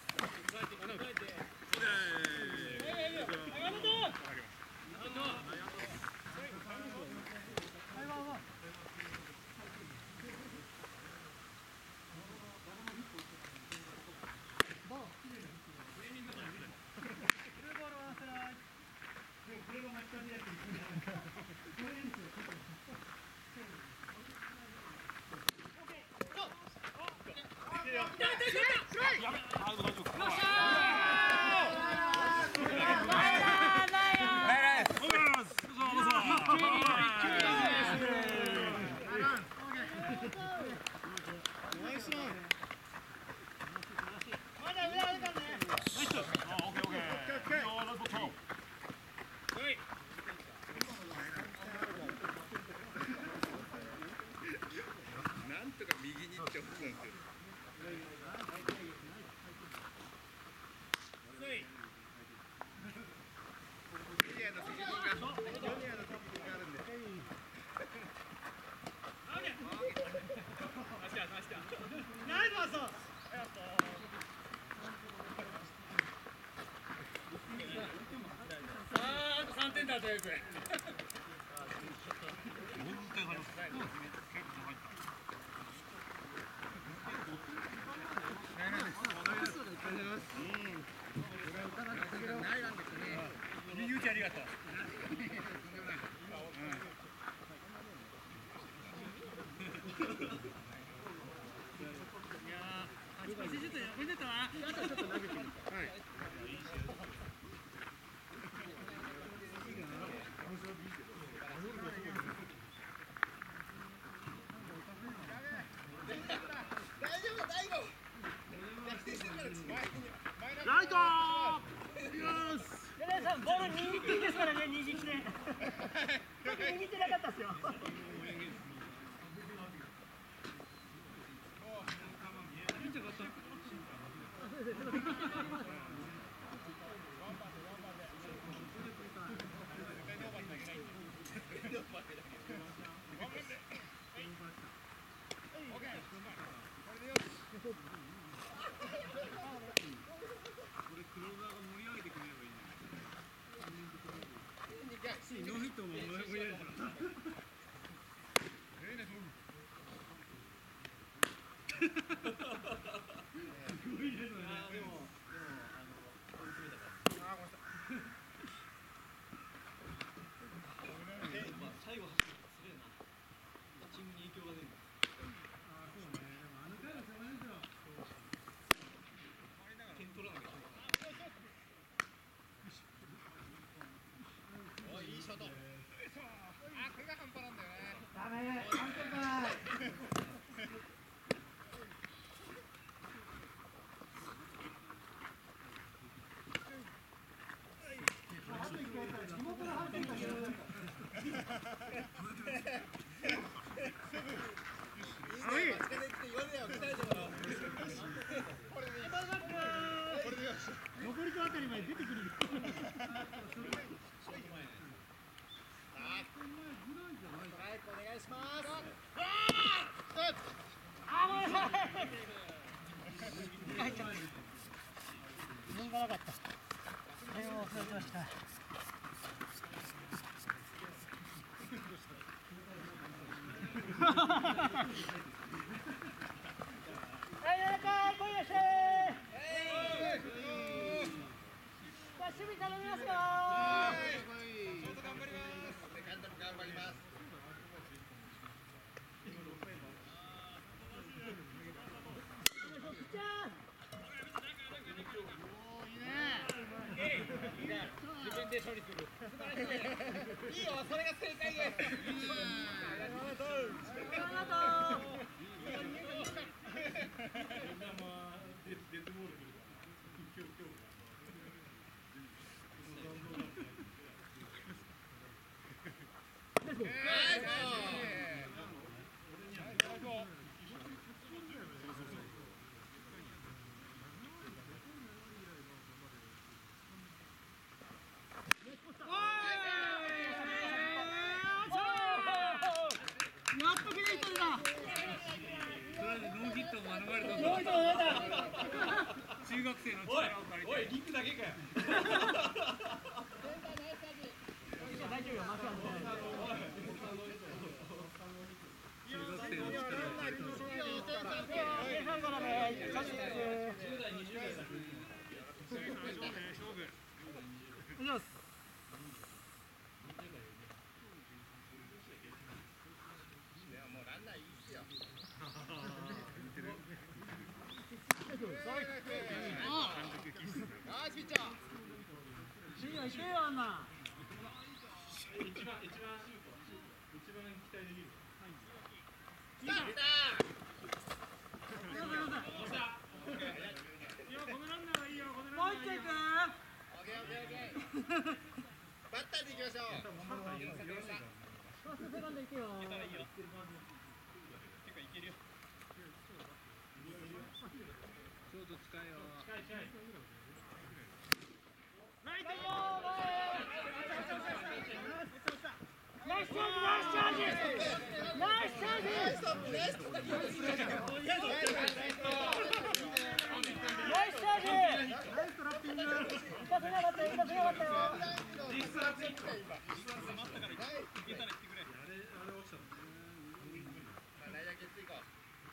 なんとか右に行ってほしいんですよ。ジュニアの責任が、ジュニアの責任があるんで。 ナイスパス。さああと三点だというく。 右打ちありがとう。 ライト。 ボール握ってんですからね、握って。握ってなかったっすよ。ノーヒットも盛り上げた。 あ残りとあたりまで出てくる。 お願いします。 あ、ごめんなさい。入っちゃった。自分がなかった。はい、もう忘れてました。はい、やらかい、来いらっしゃい。さあ、守備頼みますよ。 頑張ります。セカンドも頑張ります。 自分で処理する。 いいよ、それが正解です。 中学生の力を借りて。おい、リックだけかよ。 大丈夫よ、マスはない。 中学生の力を借りて。 前半からね、 じゅう代、にじゅう代だ。勝負、勝負。 お願いします。 もうランナーいいっすよ。ナイスピッチャー。 次は行けよ、あんな。 一番、一番、一番期待できる。 来た。来た。 このランナーがいいよ、このもう一回行く。 オッケーオッケーオッケー。バッターでいきましょう。 ファーストセカンド行けよ。 いいよ。てかいけるよ。ちょうど近いよ。近い近い。ライト。 ナイスチャージ、ナイスチャージ。ナイスチャージ。ナイスチャージ。ナイスチャージ。ナイストラッピング。行かせなかったよ、行かせなかったよ。 実質熱い。実質熱待ったから行けたら来てくれ。あれ、あれ落ちた。 内野決意こう。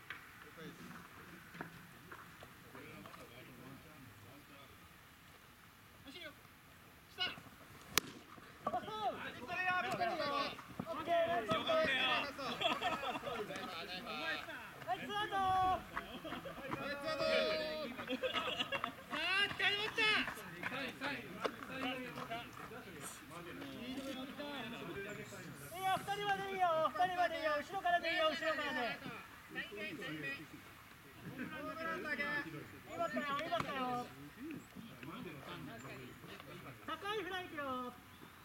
後ろからでいいよ、後ろからで。今ったよ、今ったよ。高いフライ行くよ。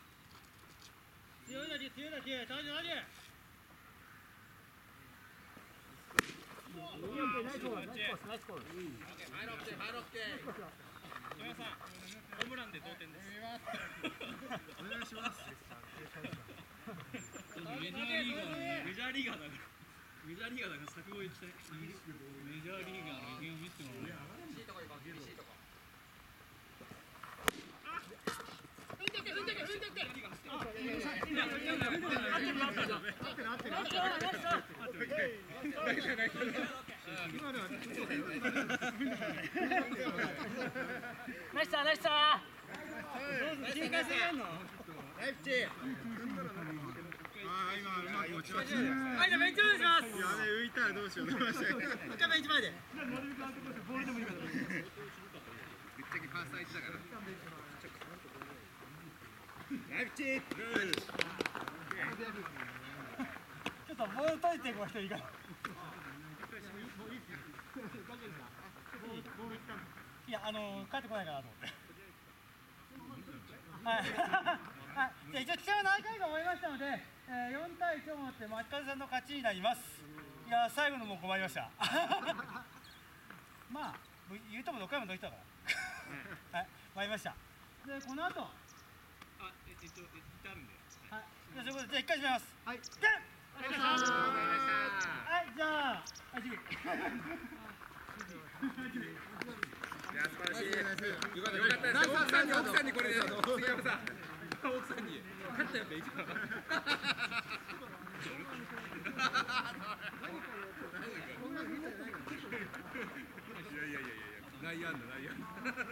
強いだけ、強いだけ、大丈夫、大丈夫。ナイスコール、ナイスコール、ナイスコール。 ハイロッケー、ハイロッケー。 山さん、ホームランで同点です。お願いします。メジャーリーガーのメジャーリーガーだからメジャーリーガーだから作語言ってメジャーリーガーの威厳を見せてもらう。 厳しいとこ行こう、厳しいとこ。 踏んでけ、踏んでけ、踏んでけ。 ナイスさ、ナイスさ。 切り返せやんの。 ナイフチー。 ああ、今うまく落ちました。 はい、じゃあベンチお願いします。 やべえ、浮いたらどうしよう。どうしよう。 じゃあベンチ前で。 ボールでもいいから。 ぶっちゃけ関西一だから。ナイフチー。 ちょっとっとボール取りていく人いいかな。いや、あの帰ってこないかなと思って。はい。はい。じゃあ一応期間は何回か終わりましたので、えー、よんたいいちをもって松風さんの勝ちになります。いや最後のもう困りました。まあ言うともろっかいもどいたから。はい、参りました。でこの後。あ、えっと一旦あるんで。はい。じゃあそういうことでじゃあ一回締めます。はい。で。ありがとうございました。はい、じゃあ、はい、次。 いや素晴らしい。よかったです。奥さんに奥さんにこれで杉山さん。奥さんに勝ったよベイジャー。いやいやいやいや内野安打内野安打。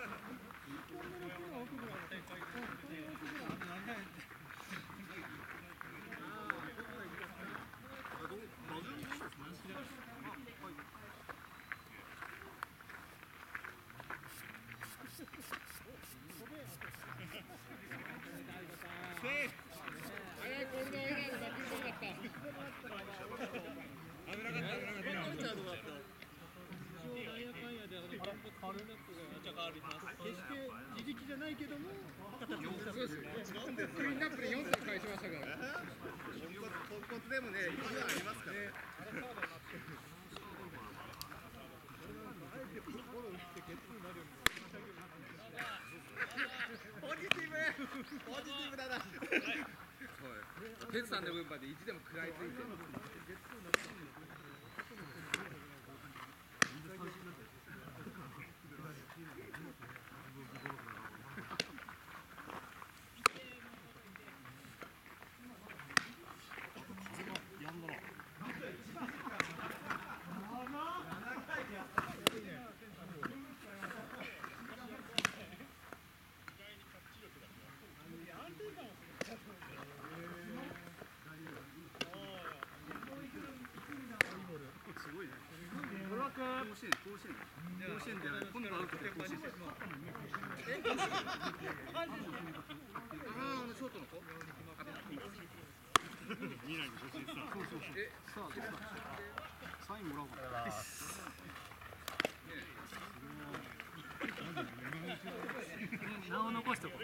早いコールドエラーのバッティングがあった。危なかった危なかった。決して自力じゃないけども、クリーンナップでよんてん返しましたから。ポンコツでもね、意地はありますからね。ポジティブポジティブだな。 そうケンさんの分まで意地でも食らいついて。 甲子園甲子園甲子園で今度アウトで甲子園。 あああのショートの子。 見ないでほしいさ。そうそうそう。え、さあサインもらおうかな。名を残しとこう。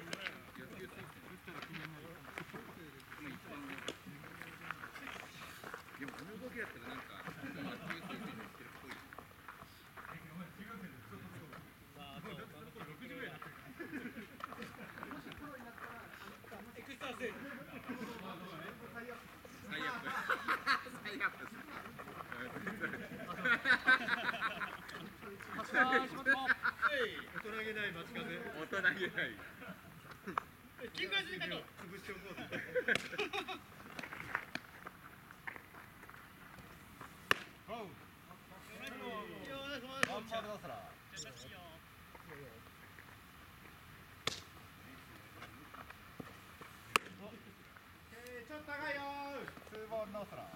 でもこの動きだったらなんか野球推薦してるっぽい。最悪。最悪です。 大人げない街風。 大人げない。 金塊でかと潰しておこうと。ちょっと高いよー。ツーボールノースラー。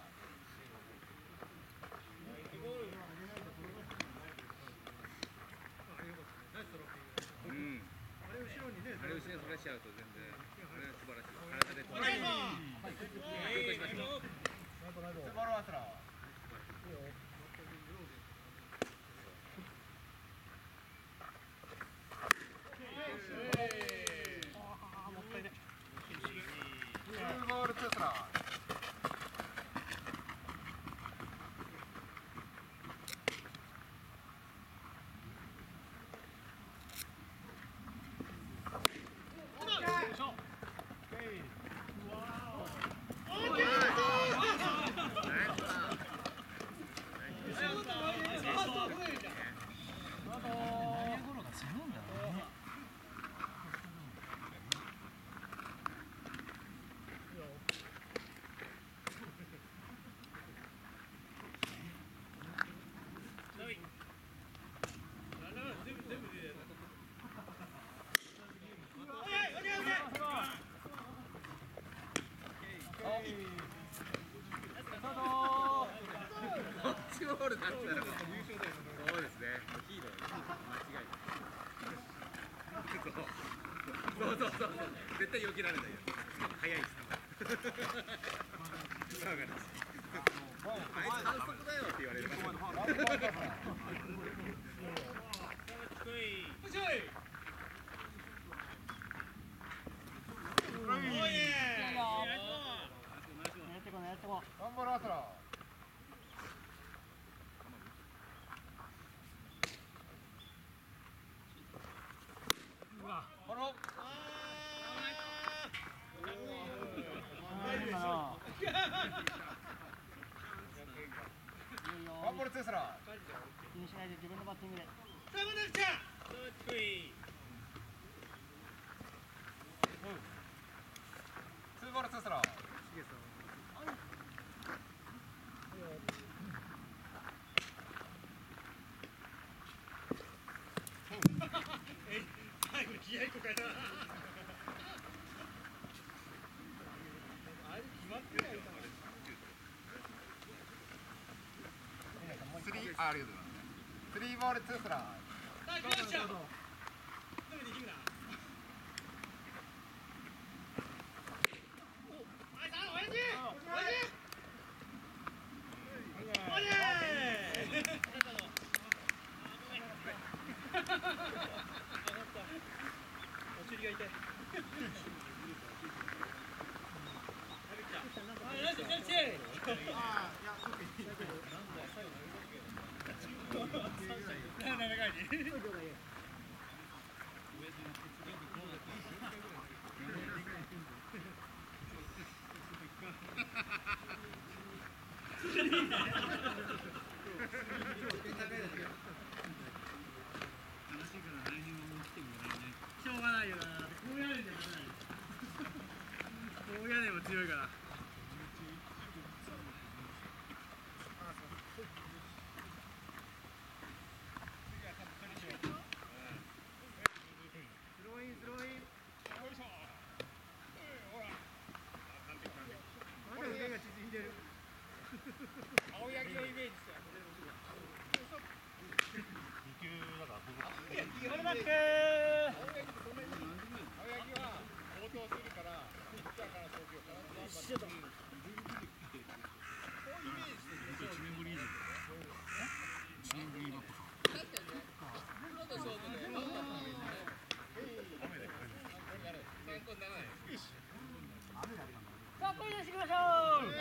うん。あれ後ろにね、あれ後ろにそらしちゃうと全然あれは素晴らしい。体で止める。了解しましょう。 ツーボールノースラー。 ゴールだったらそうですね。ヒーロー間違いない。そうそうそうそう絶対避けられないやつ。早いです。 あいつ反則だよって言われるから頑張ろうアスラ頑張れツースラー気にしないで自分のバッティングで。 ツーボールツースラースリーあありがとうございますスリーボールツースラーしょうがないよな。こうやるんじゃない。こうやれば強いから。青柳をイメージしてこれだけ。 青柳は応答するからピッチャーから送球を必ず頑張るそういうイメージしてるいちねんぶり以上いちねんぶりのとか確かにねプロとショートで雨で参考にならないよしさあ、声出していきましょう。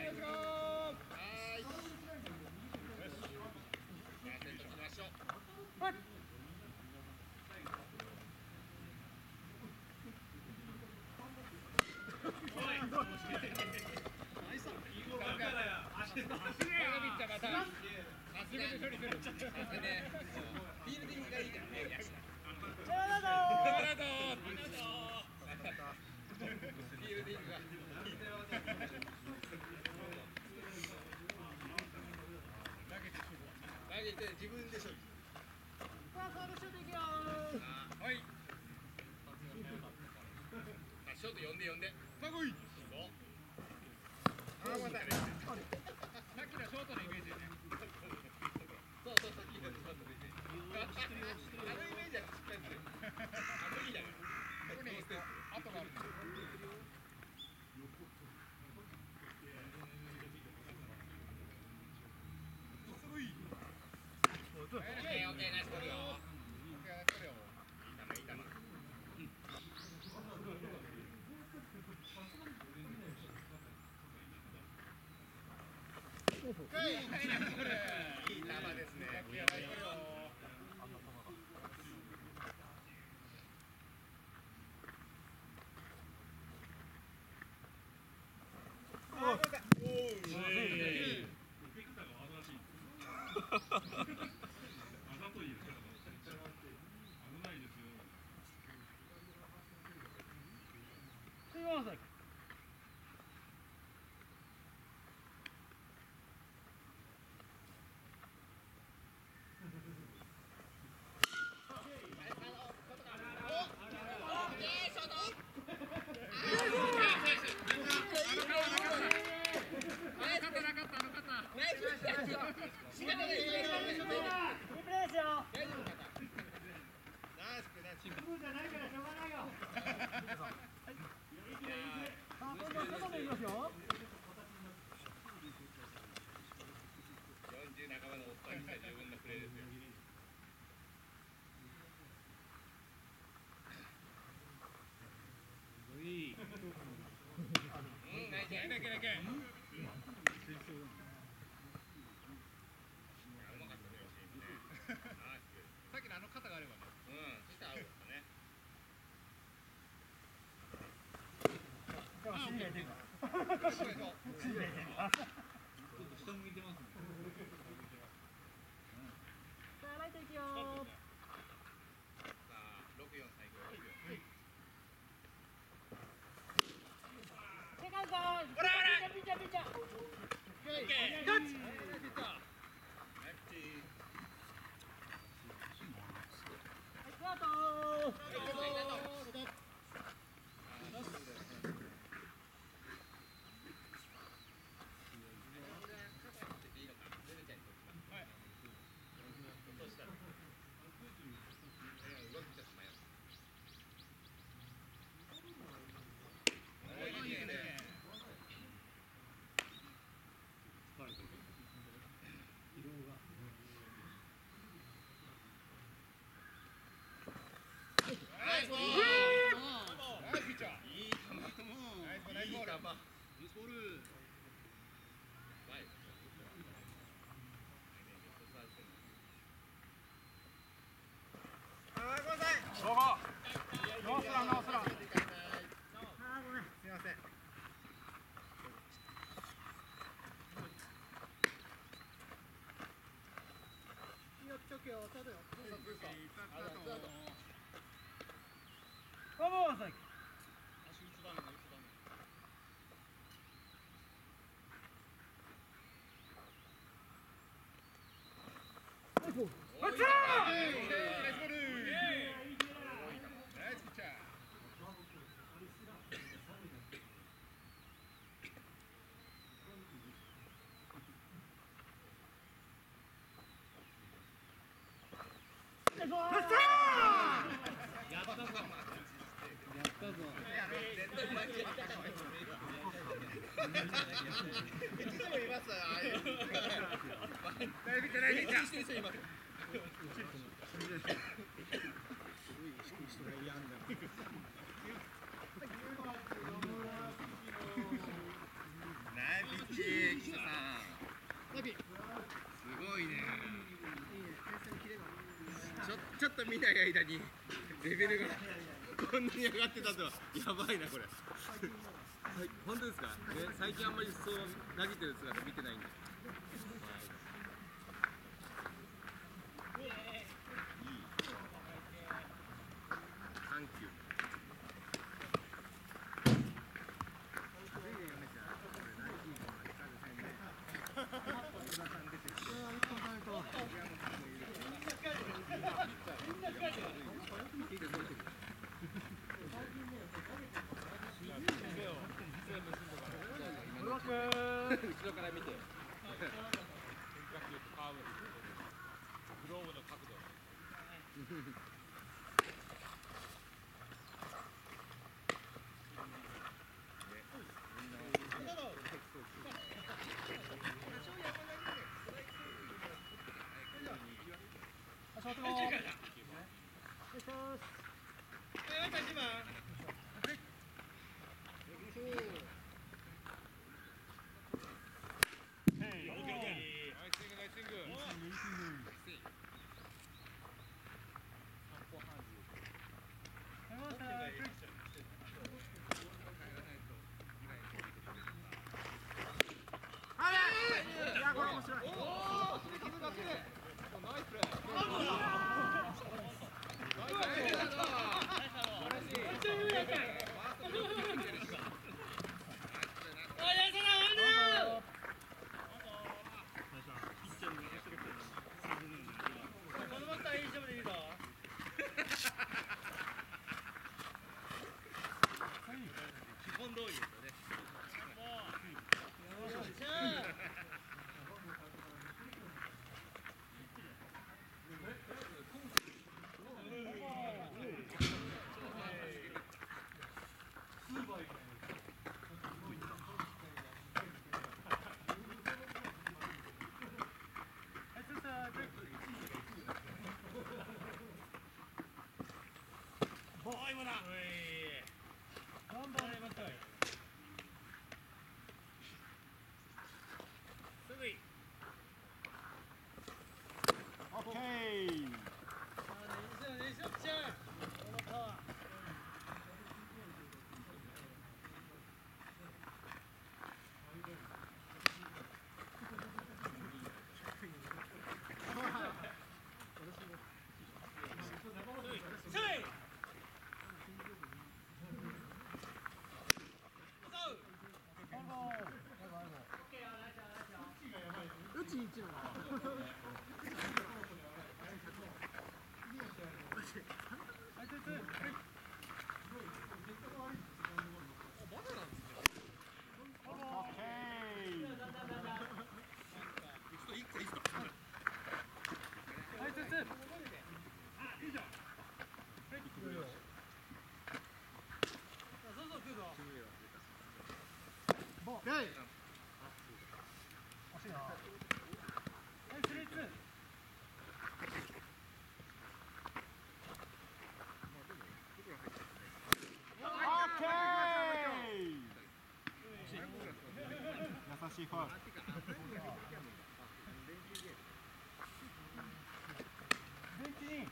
自分でしょさあ、カードシュートいくよ。 はいショート呼んで呼んでかっこいいあーまたさっきのショートのイメージねそうそうさっきのショートのイメージあのイメージはしっかりするあのいいだよここに後があるすごいオッケーオッケーナイスボールよオッケーナイスボールよいい球いい球いい球ですね。 さあ、今度は外でいきますよ。 けるいけるいける。さっきのあの肩があればね。うん、そしたら合うよね。 信頼出るな。信頼出るな。 下向いてますね。 さあライト行くよー。 さあ、六四最後。 セカンド。ほらほら。ピッチャーピッチャー。 オッケー。 タッチ。 ナイスチー。 スタート。 ナイスボール。ナイスピッチャー。 いい球。 ナイスボール。ナイスボール。 ナイスボール。 あー、ごめんなさい。 どうも。ノースランノースラン。あーごめん。 すみません。 カモンさき。 ナイスボール。ナイスピッチャー。 やったぞ。やったぞ。 ナイスピッチ岸田さん。すごいね。ちょちょっと見ない間にレベルがこんなに上がってたとはやばいなこれ。本当ですか？ね、最近あんまりそう投げてる姿見てないんで。サンキュー。後ろから見て。 グローブの角度。 頑張れましたよ。 ちいちの優しいファウル。ベンチに。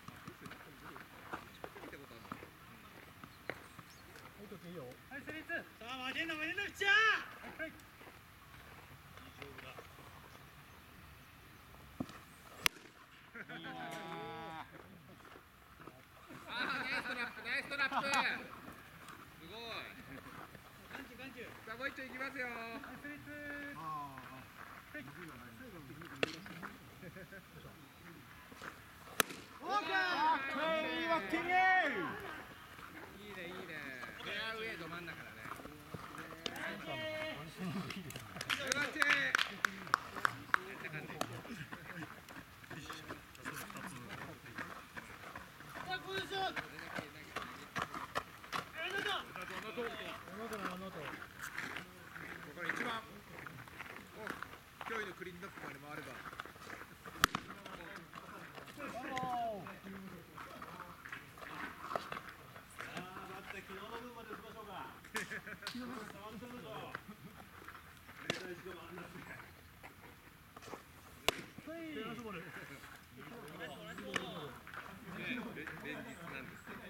はい、スリーツー。さあ、負けんな、負けんな、ピッチャー。はい。 ああ、ナイストラップ、ナイストラップ。すごい。さあ、もう一丁いきますよ。 はい、スリーツー。ああ。はい。オーケー。バッティング。 いいね、いいね。フェアウェイど真ん中だね。よかった。ここから一番脅威のクリーンナップまで回れば連日なんですよ。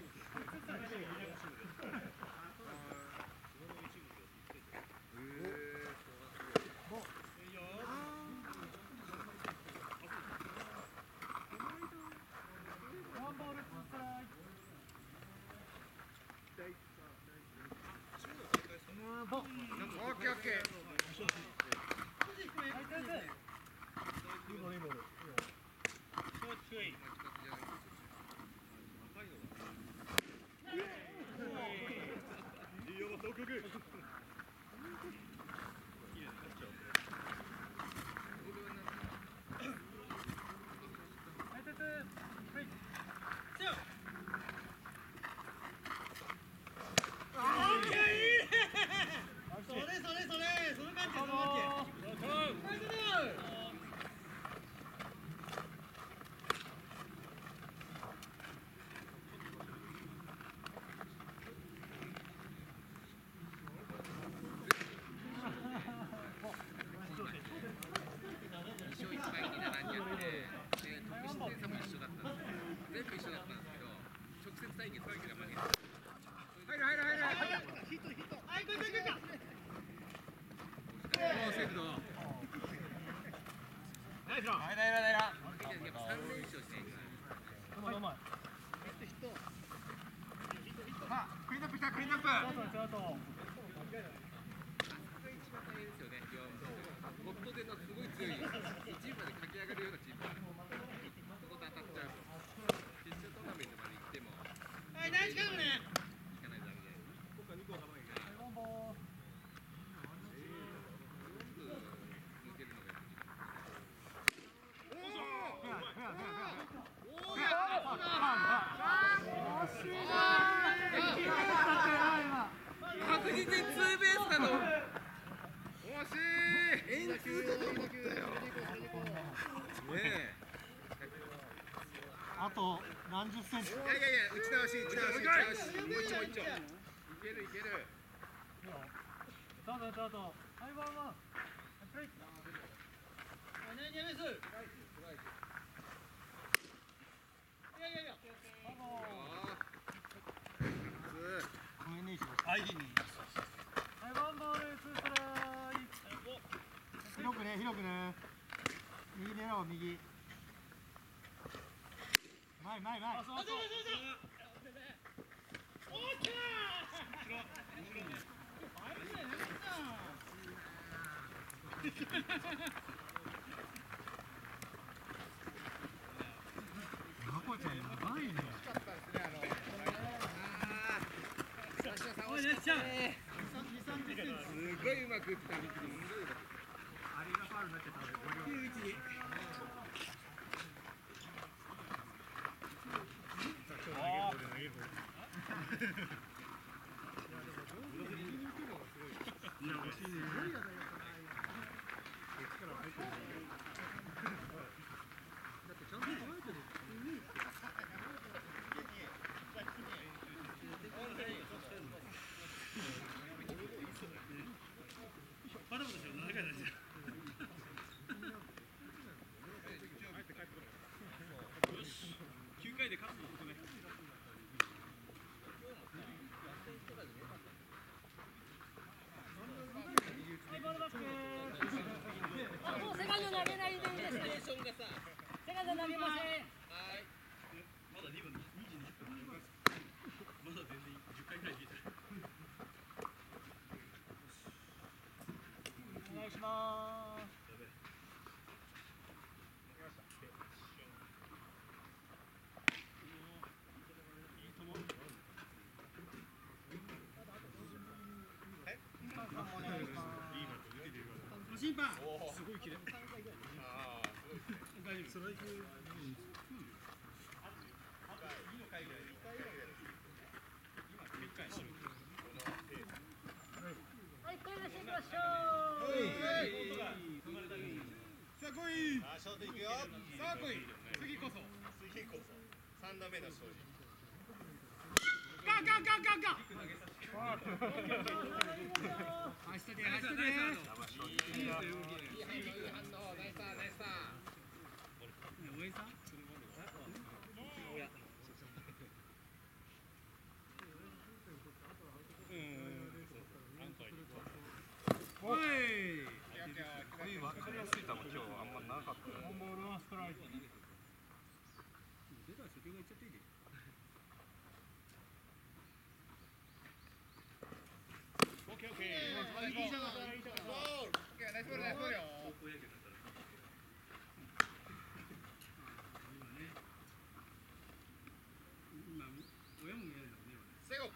オッケーオッケー。クリーンアップしたクリーンアップ。ホットでのすごい強いいちいまで駆け上がるようなチーム。そこと当たっちゃうと決勝トーナメントまで行ってもはいナイスカーブね行かないとダメで僕はにこが前に抜けるのが確実にツーベースだと惜しい円通だと思ったよねえあと何十センチ。 いやいやいや打ち直し打ち直し打ち直しもう一丁もう一丁いけるいけるスタートスタート。はいワンワン。プレイ。ねにやめす。いやいやいや。ごめんね石橋。はいワンボールツーストライク。広くね広くね。右狙おう右。前前前。 すごいうまく打ってたんですけど、 あれがファウルになっちゃったのできゅういちにきゅうかいで勝つのことね。 もうセカンド投げないでいいです。セカンド投げません。 まだにぶんにじにじゅっぷん。まだ全然じゅっかいくらい聞いてる。 お願いします。 審判すごい綺麗。ああ、すごいですね。 大丈夫ストライクはい、声出していきましょう。 さあ来いああ、ショートいくよ。 さあ来い次こそ次こそ三打目の勝利。 ガンガンガンガンガン走ってて走ってていい反応、ナイスナイス。 大江さんおい分かりやすい球、今日あんまなかったよ。 ボールはストライク出たら初球がいっちゃっていいでオッケーオッケーいいじゃないいいじゃないボール。ナイスボールナイスボールよ。 今親も見えないのねセゴ。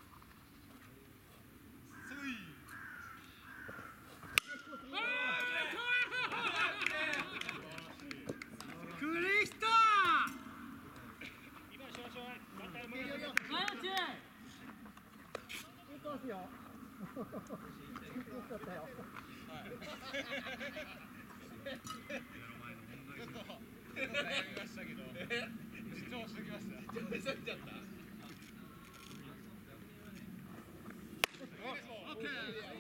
クリスタ悩みましたけど。自重してきました。自重しちゃった。 オッケー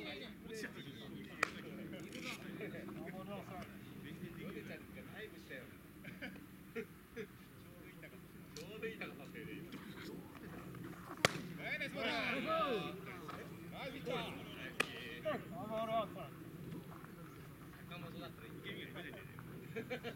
ヨネちゃんがタイムしたよ。ちょうどいい高さで。ナイスボール。ナイスボール。坂本だったら一気に出てる。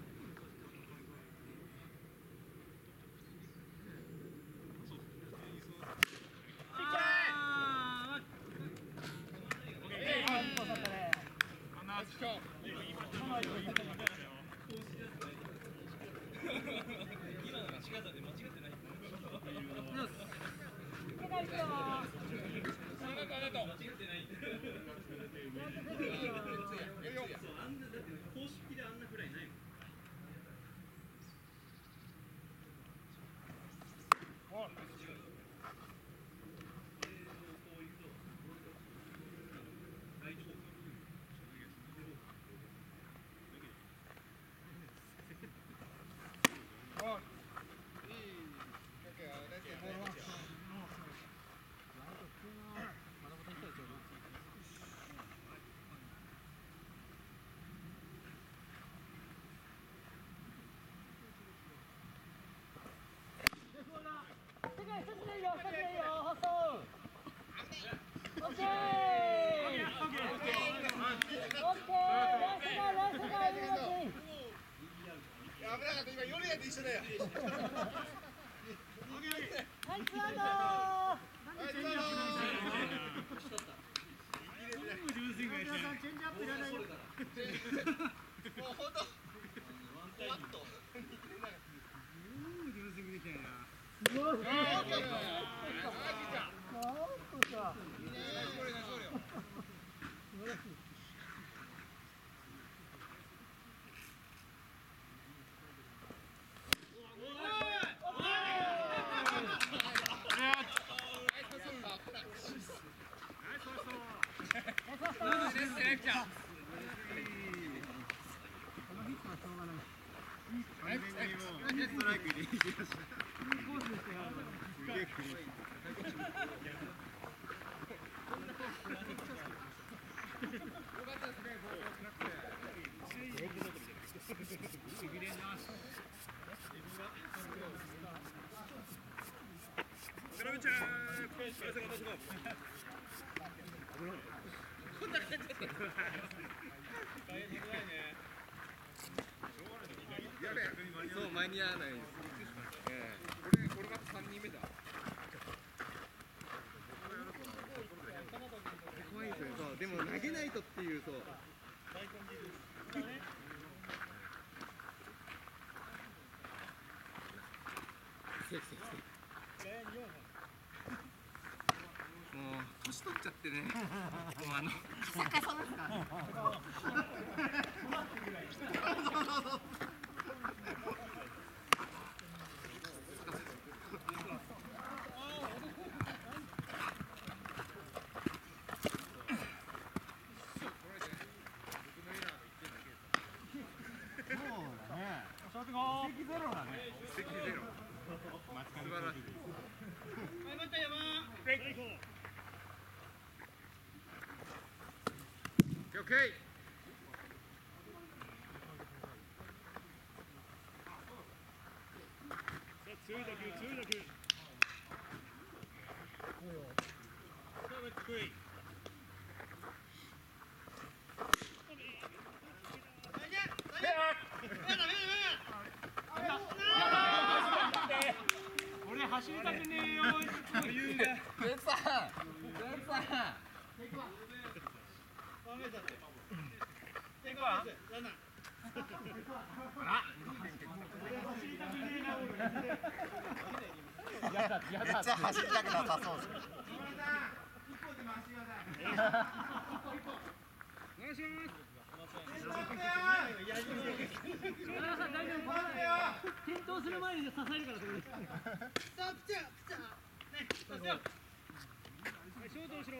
一緒だよ。 はい、ツーアウト。チェンジアップいらないよ。もうほんと。ふわっと。 自分スイングできないな。 オッケー。 そう間に合わないです。ええ、これこれが三人目だ。怖いですよね。そうでも投げないとっていうそう。もう年取っちゃってね。もうあのカサカサですからね。オッケー。 強い打球、強い打球。低い。俺走りたくねえよ。余裕が。 ベンさん、ベンさん。めっちゃ走りたくなさそうです。 転倒する前に支えるからそれです。 ショート後ろ、ショート後ろ。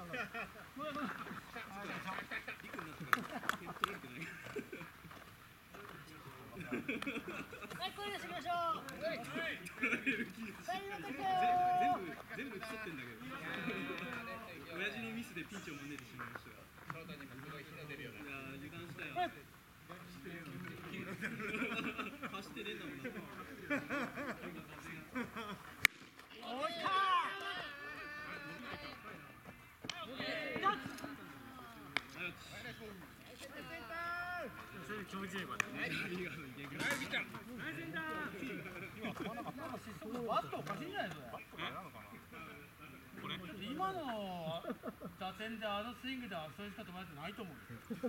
はい声出していきましょう。はい全部全部競ってんだけど親父のミスでピンチを招いてしまいましたが翔太にもすごい火の出るような。 いやー油断したよ走ってねえんだもんなおいた気持ちいいわ。 はい、見た。 今飛ばなかった。バットおかしいんじゃないそれ。今の打点であのスイングでそういうしか止まってないと思うよ。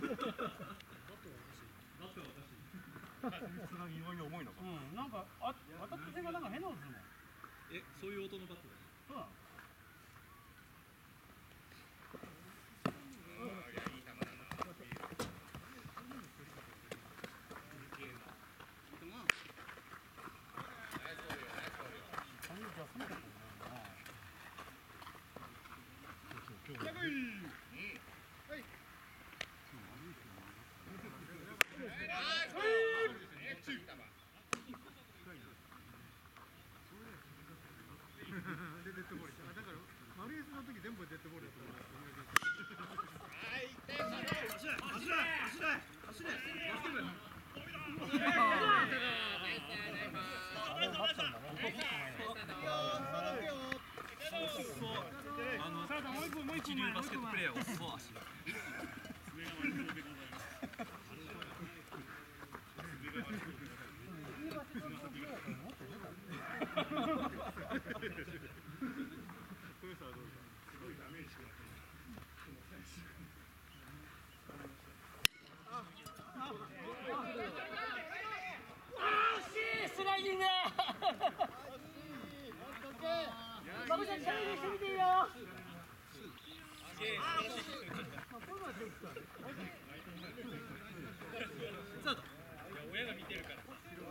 意外に重いのか。 うん、なんかあ当たった線がなんか変な音するもん。 え、そういう音のバットだそうなの。 でデッドボール。だからマルエスの時全部デッドボールだと思う。 走れ走れ走れあの一流バスケットプレーヤーをそう足スライディングだ。バブちゃんチャレンジしてみていいよ。 親が見てるから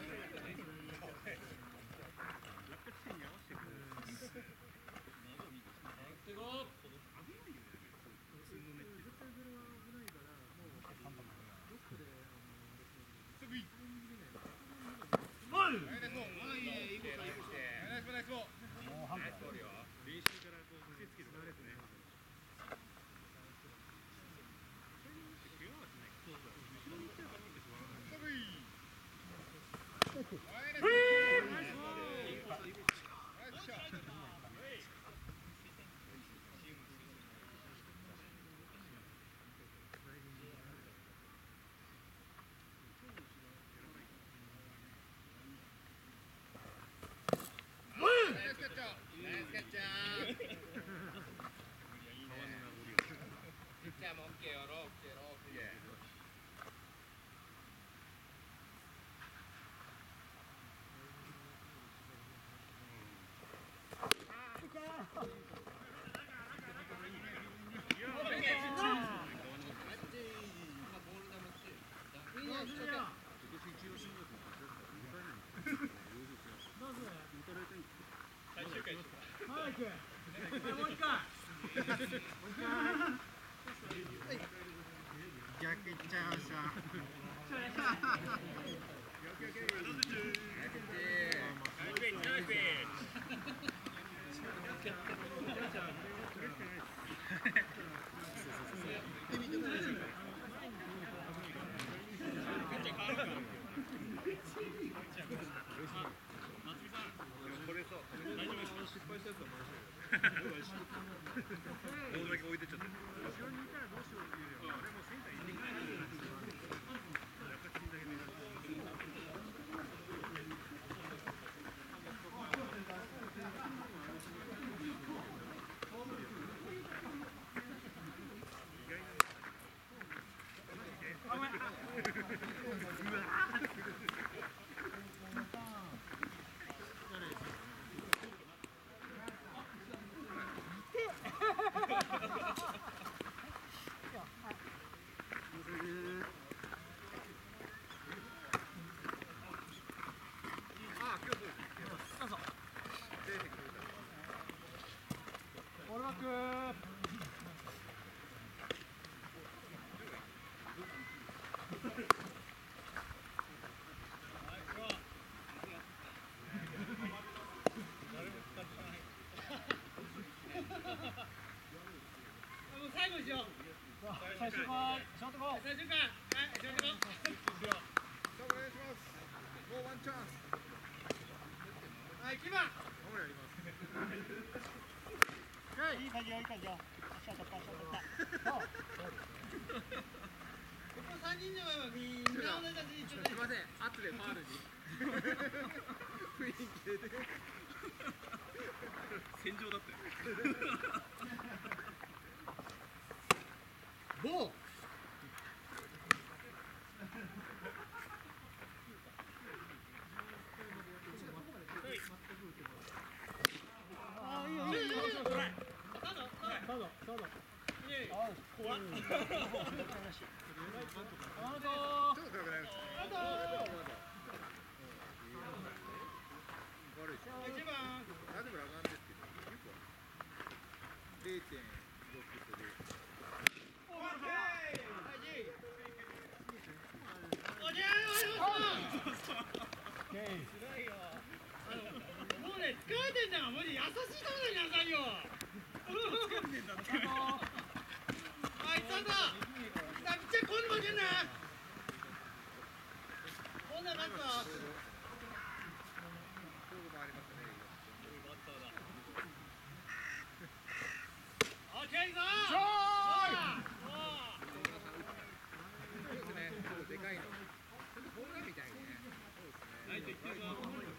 逆いっちゃいました。 これさ、失敗したやつはマジで。大だけ置いてっちゃった。後ろにいたらどうしようっていうよりは、俺もセンター入れてくれる。意外最終回ショートゴー最終回はいショートゴーお願いしますもうワンチャンスはいきばん守りありますいい感じよいい感じよ足当たった足当たったそうここさんにんの前はみんな同じ立ち位置すいません後でファールに雰囲気出て戦場だったよボーあーいいよいいよいいよそうだそうだ怖っアウトちょっと暗くなりましたね悪いですいちばん大丈夫ラガンですけど結構 ゼロてんろく とでおじゃーもうね疲れてんだからもう優しいところになさいよはいスタートさあピッチャー今度負けんな今度は勝つぞちょうど回りましたねオッケーいいぞそうですねちょっとでかいのちょっとホームランみたいにねそうですねはいできてるぞ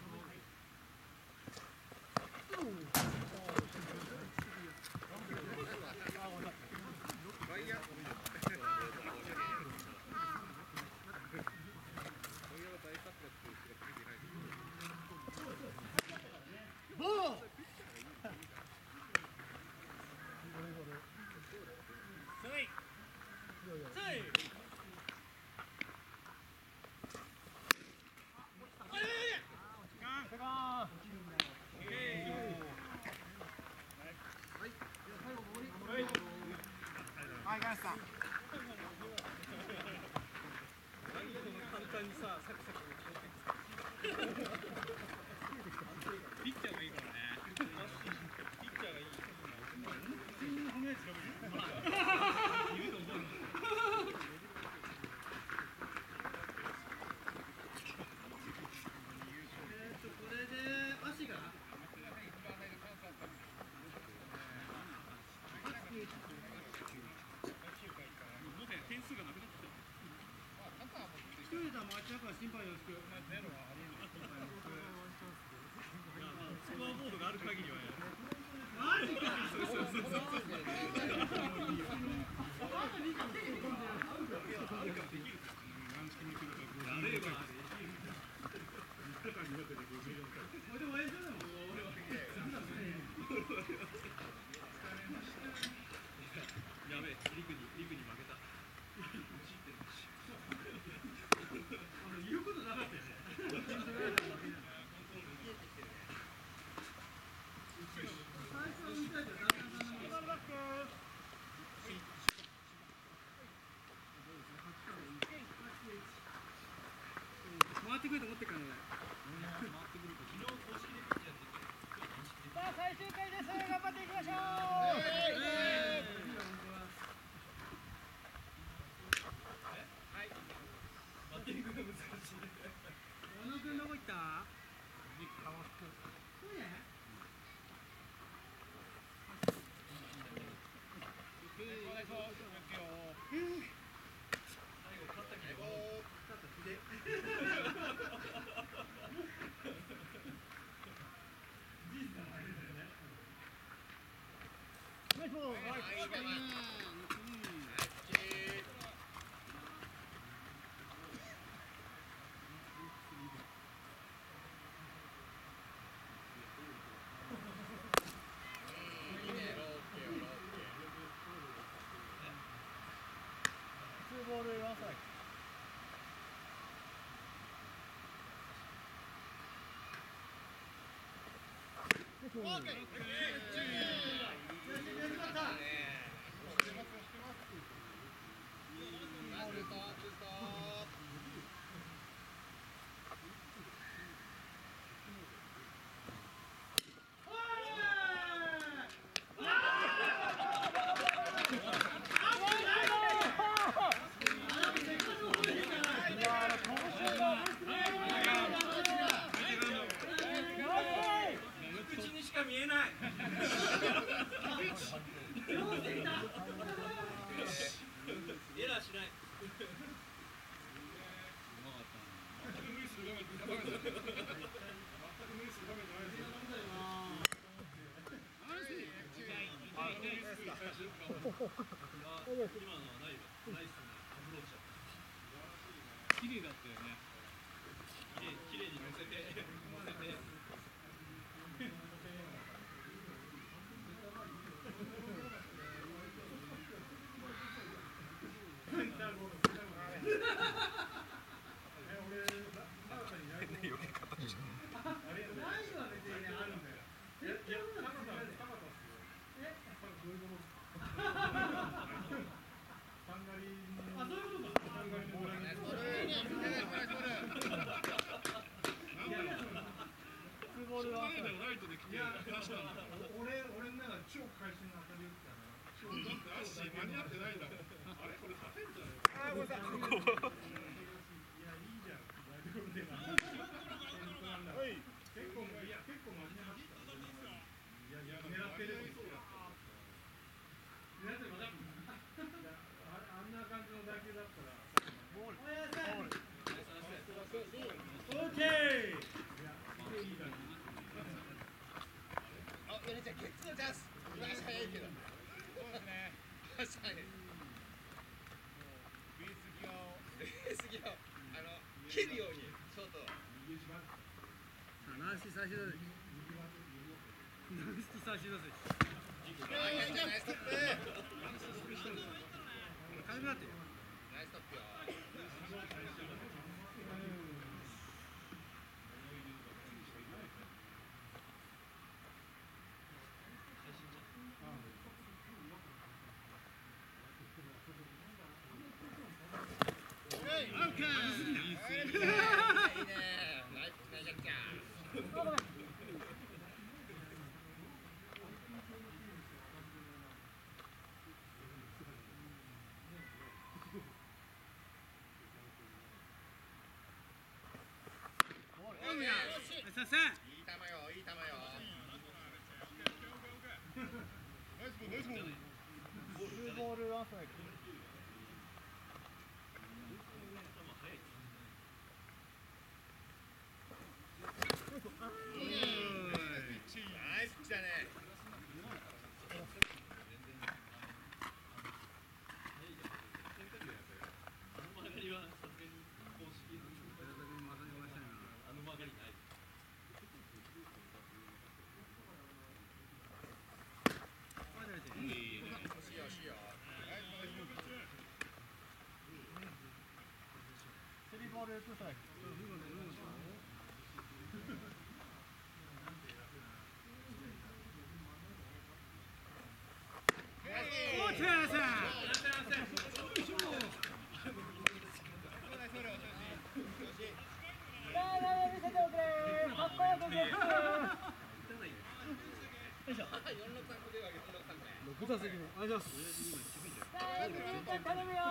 バイヤーバイヤーの大活躍しか見てないですボーついついおいおいセカンはいガンさん簡単にさサクサクピッチャーがいいからねピッチャーがいい言うと思うえーっとこれで足がもはや点数がなくなってきた一人だもあっちゃうから心配よろしくスコアボードがある限りはマジかそうそうそうそうやれば俺も映像だもんやべえリクにリクに負けた言うことなかったよね回ってくると思ってからねさあ最終回です頑張っていきましょうバッティングが難しい小野君どこ行ったナイスボールツーボールワンストライクナイスボールしない。うまかったな。全く無理する場面じゃないですよ。全く無理する場面じゃないですよ。今のはないよ。ナイスなアプローチだった。綺麗だったよね。綺麗綺麗に乗せて乗せて。 俺俺の中で超会心の当たり打ったな。だって足間に合ってないんだもん。あれこれ立てんじゃない。ああごめんなさい。いやいいじゃん。大丈夫でな。はい。結構いや結構真面目だった。いやいや狙ってる。狙ってるまだ。あんな感じの打球だったら。ボール。ボール。オーケー。いやいいだろ。 あ、やねちゃん、ゲッツーのチャンス。足早いけど。そうですね。足早い。ベース際を。ベース際を。あの、切るように、ショート。 ナイス最初だぜ。ナイス最初だぜ。 ナイストップ。 軽くなってる。 ナイストップよ。 させ。 いい球よ、いい球よ。 ナイスボール、ナイスボール。ツーボールワンストライク。 ナイスピッチだね。 スリーボールツーストライク。六打席目、ありがとうございます。頼むよ。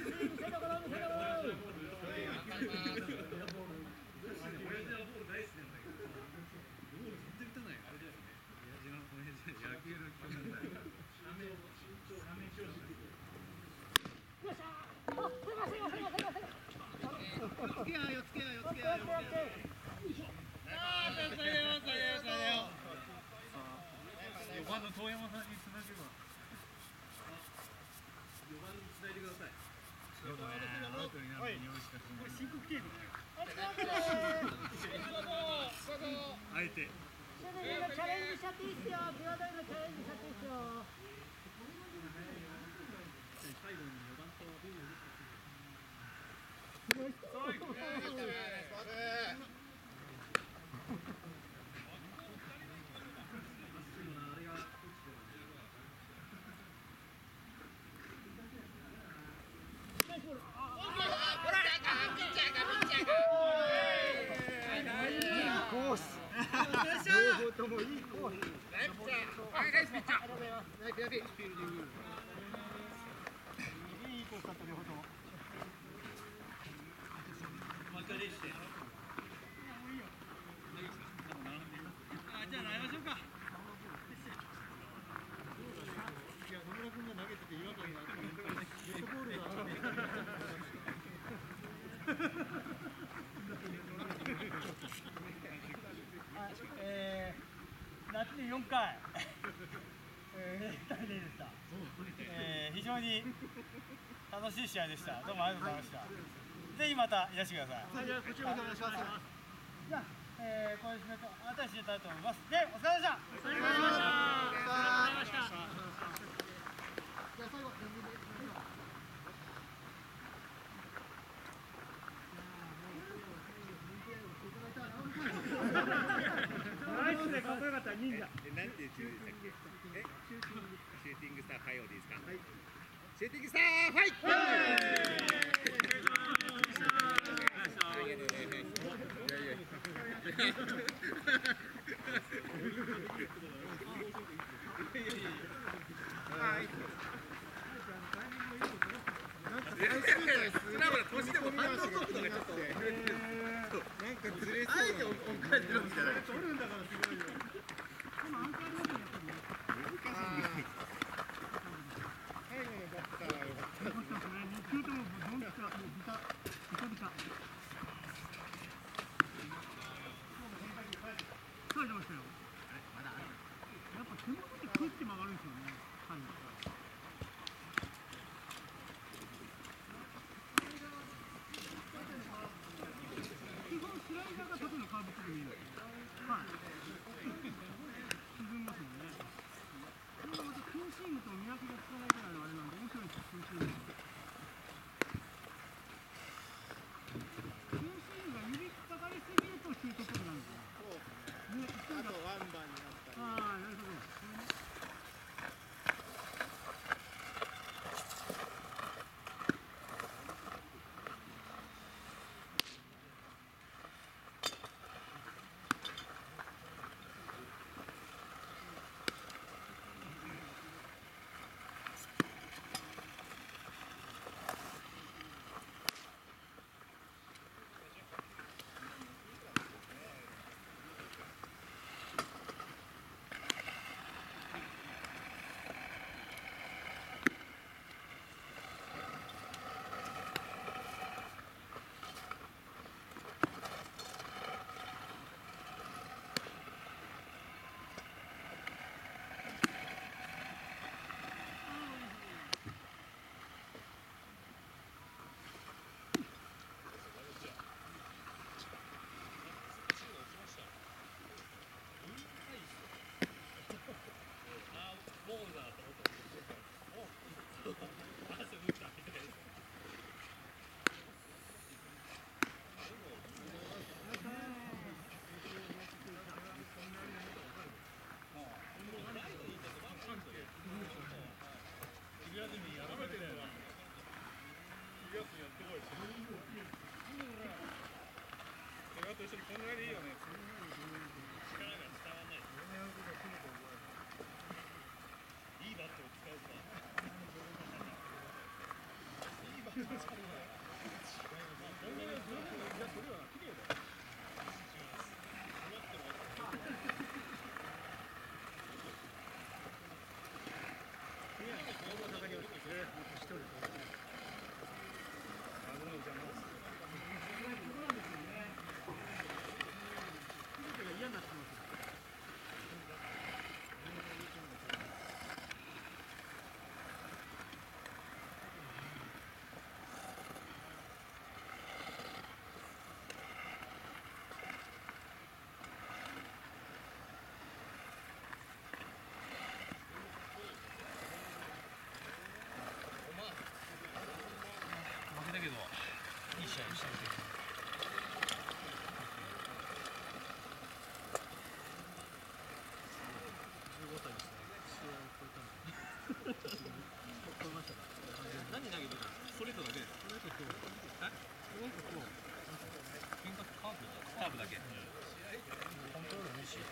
よばんの遠山さんにつなげば。よばんにつないでください。そうだね。アウトになるにおいしかしない。これ申告敬語だよ。あえて。 チャレンジしちゃっていいっすよ。際どいのチャレンジしちゃっていいっすよ。 最後によばんとビールでともいいコース。 ナイスピッチャー。はい、ナイスピッチャー。ナイスナイスフィールディング。 いいコースだった両方とも。 またレースで。あ、じゃあ並びましょうか。 いや、野村君が投げてて違和感があって、デッドボールが。 よんかい、えー、にたいゼロでした、えー、非常に楽しい試合でした。どうもありがとうございました。ぜひまたいらしてください。 じゃあこちらお願いします。 じゃあ、えー、これ締めとあたりしていきたいと思います。で、お疲れ様でした。 お疲れ様でした。ありがとうございました。 じゃあ最後呼んでいただきましょう。 ナイスでかっこよかった忍者。 え、なんていうチームでしたっけ？え、シューティングスターファイオでいいですか？はい。シューティングスターファイ。ありがとうございます。いやいや。はい。スラムの年でも反応速度がちょっと。なんかずれそう。あえて追っかけてるみたいな。取るんだからすごいよ。難しいんだよ。最後のバッターは良かったですね。に球ともドンピカ、もうビタビタビタ。 疲れてましたよ。まだある。やっぱ手元でクッて曲がるんですよね。はい。基本スライダーが縦のカーブっぽく見える。はい。沈みますもんね。これがまたツーシームと見分けがつかないぐらいのあれなんで面白いです。ツーシーム。ツーシームが指かかりすぎるとシュートっぽくなるんですよ。ね、あとワンバンになったり。ああ、なるほど。 と一緒にこんなにいいよね。力が伝わらない。いいバットを使うか。いいバットを使うか。まあ、こんなにずれてるのいや、それは綺麗だよ。 負けたけどいい試合してるけど。何投げてるの？ストレートだけです。え？変化カーブカーブだけ。コントロールいいし。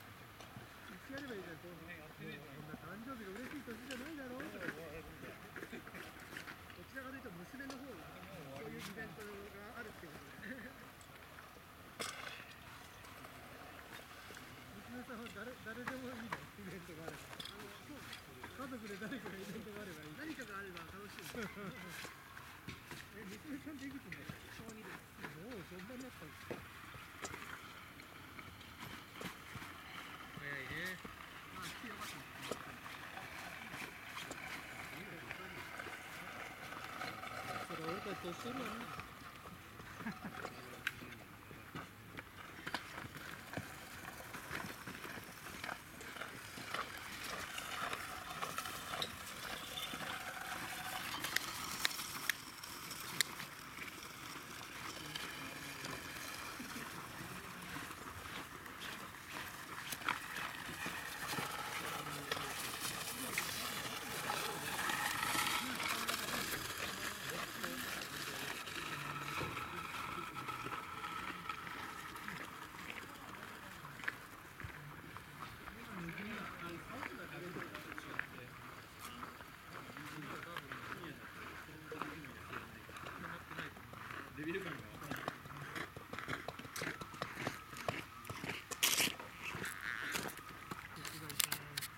やればいいじゃん。こんな誕生日が嬉しい年じゃないだろう。 誰誰でもいいのイベントがあれば。家族で誰かがイベントがあればいい。何かがあれば楽しい。え、娘さんっていくつなの？小にです。もうそんなになったんですか。早いね。まあ来てよかったです。それ俺たちと一緒だよね。 デビル感が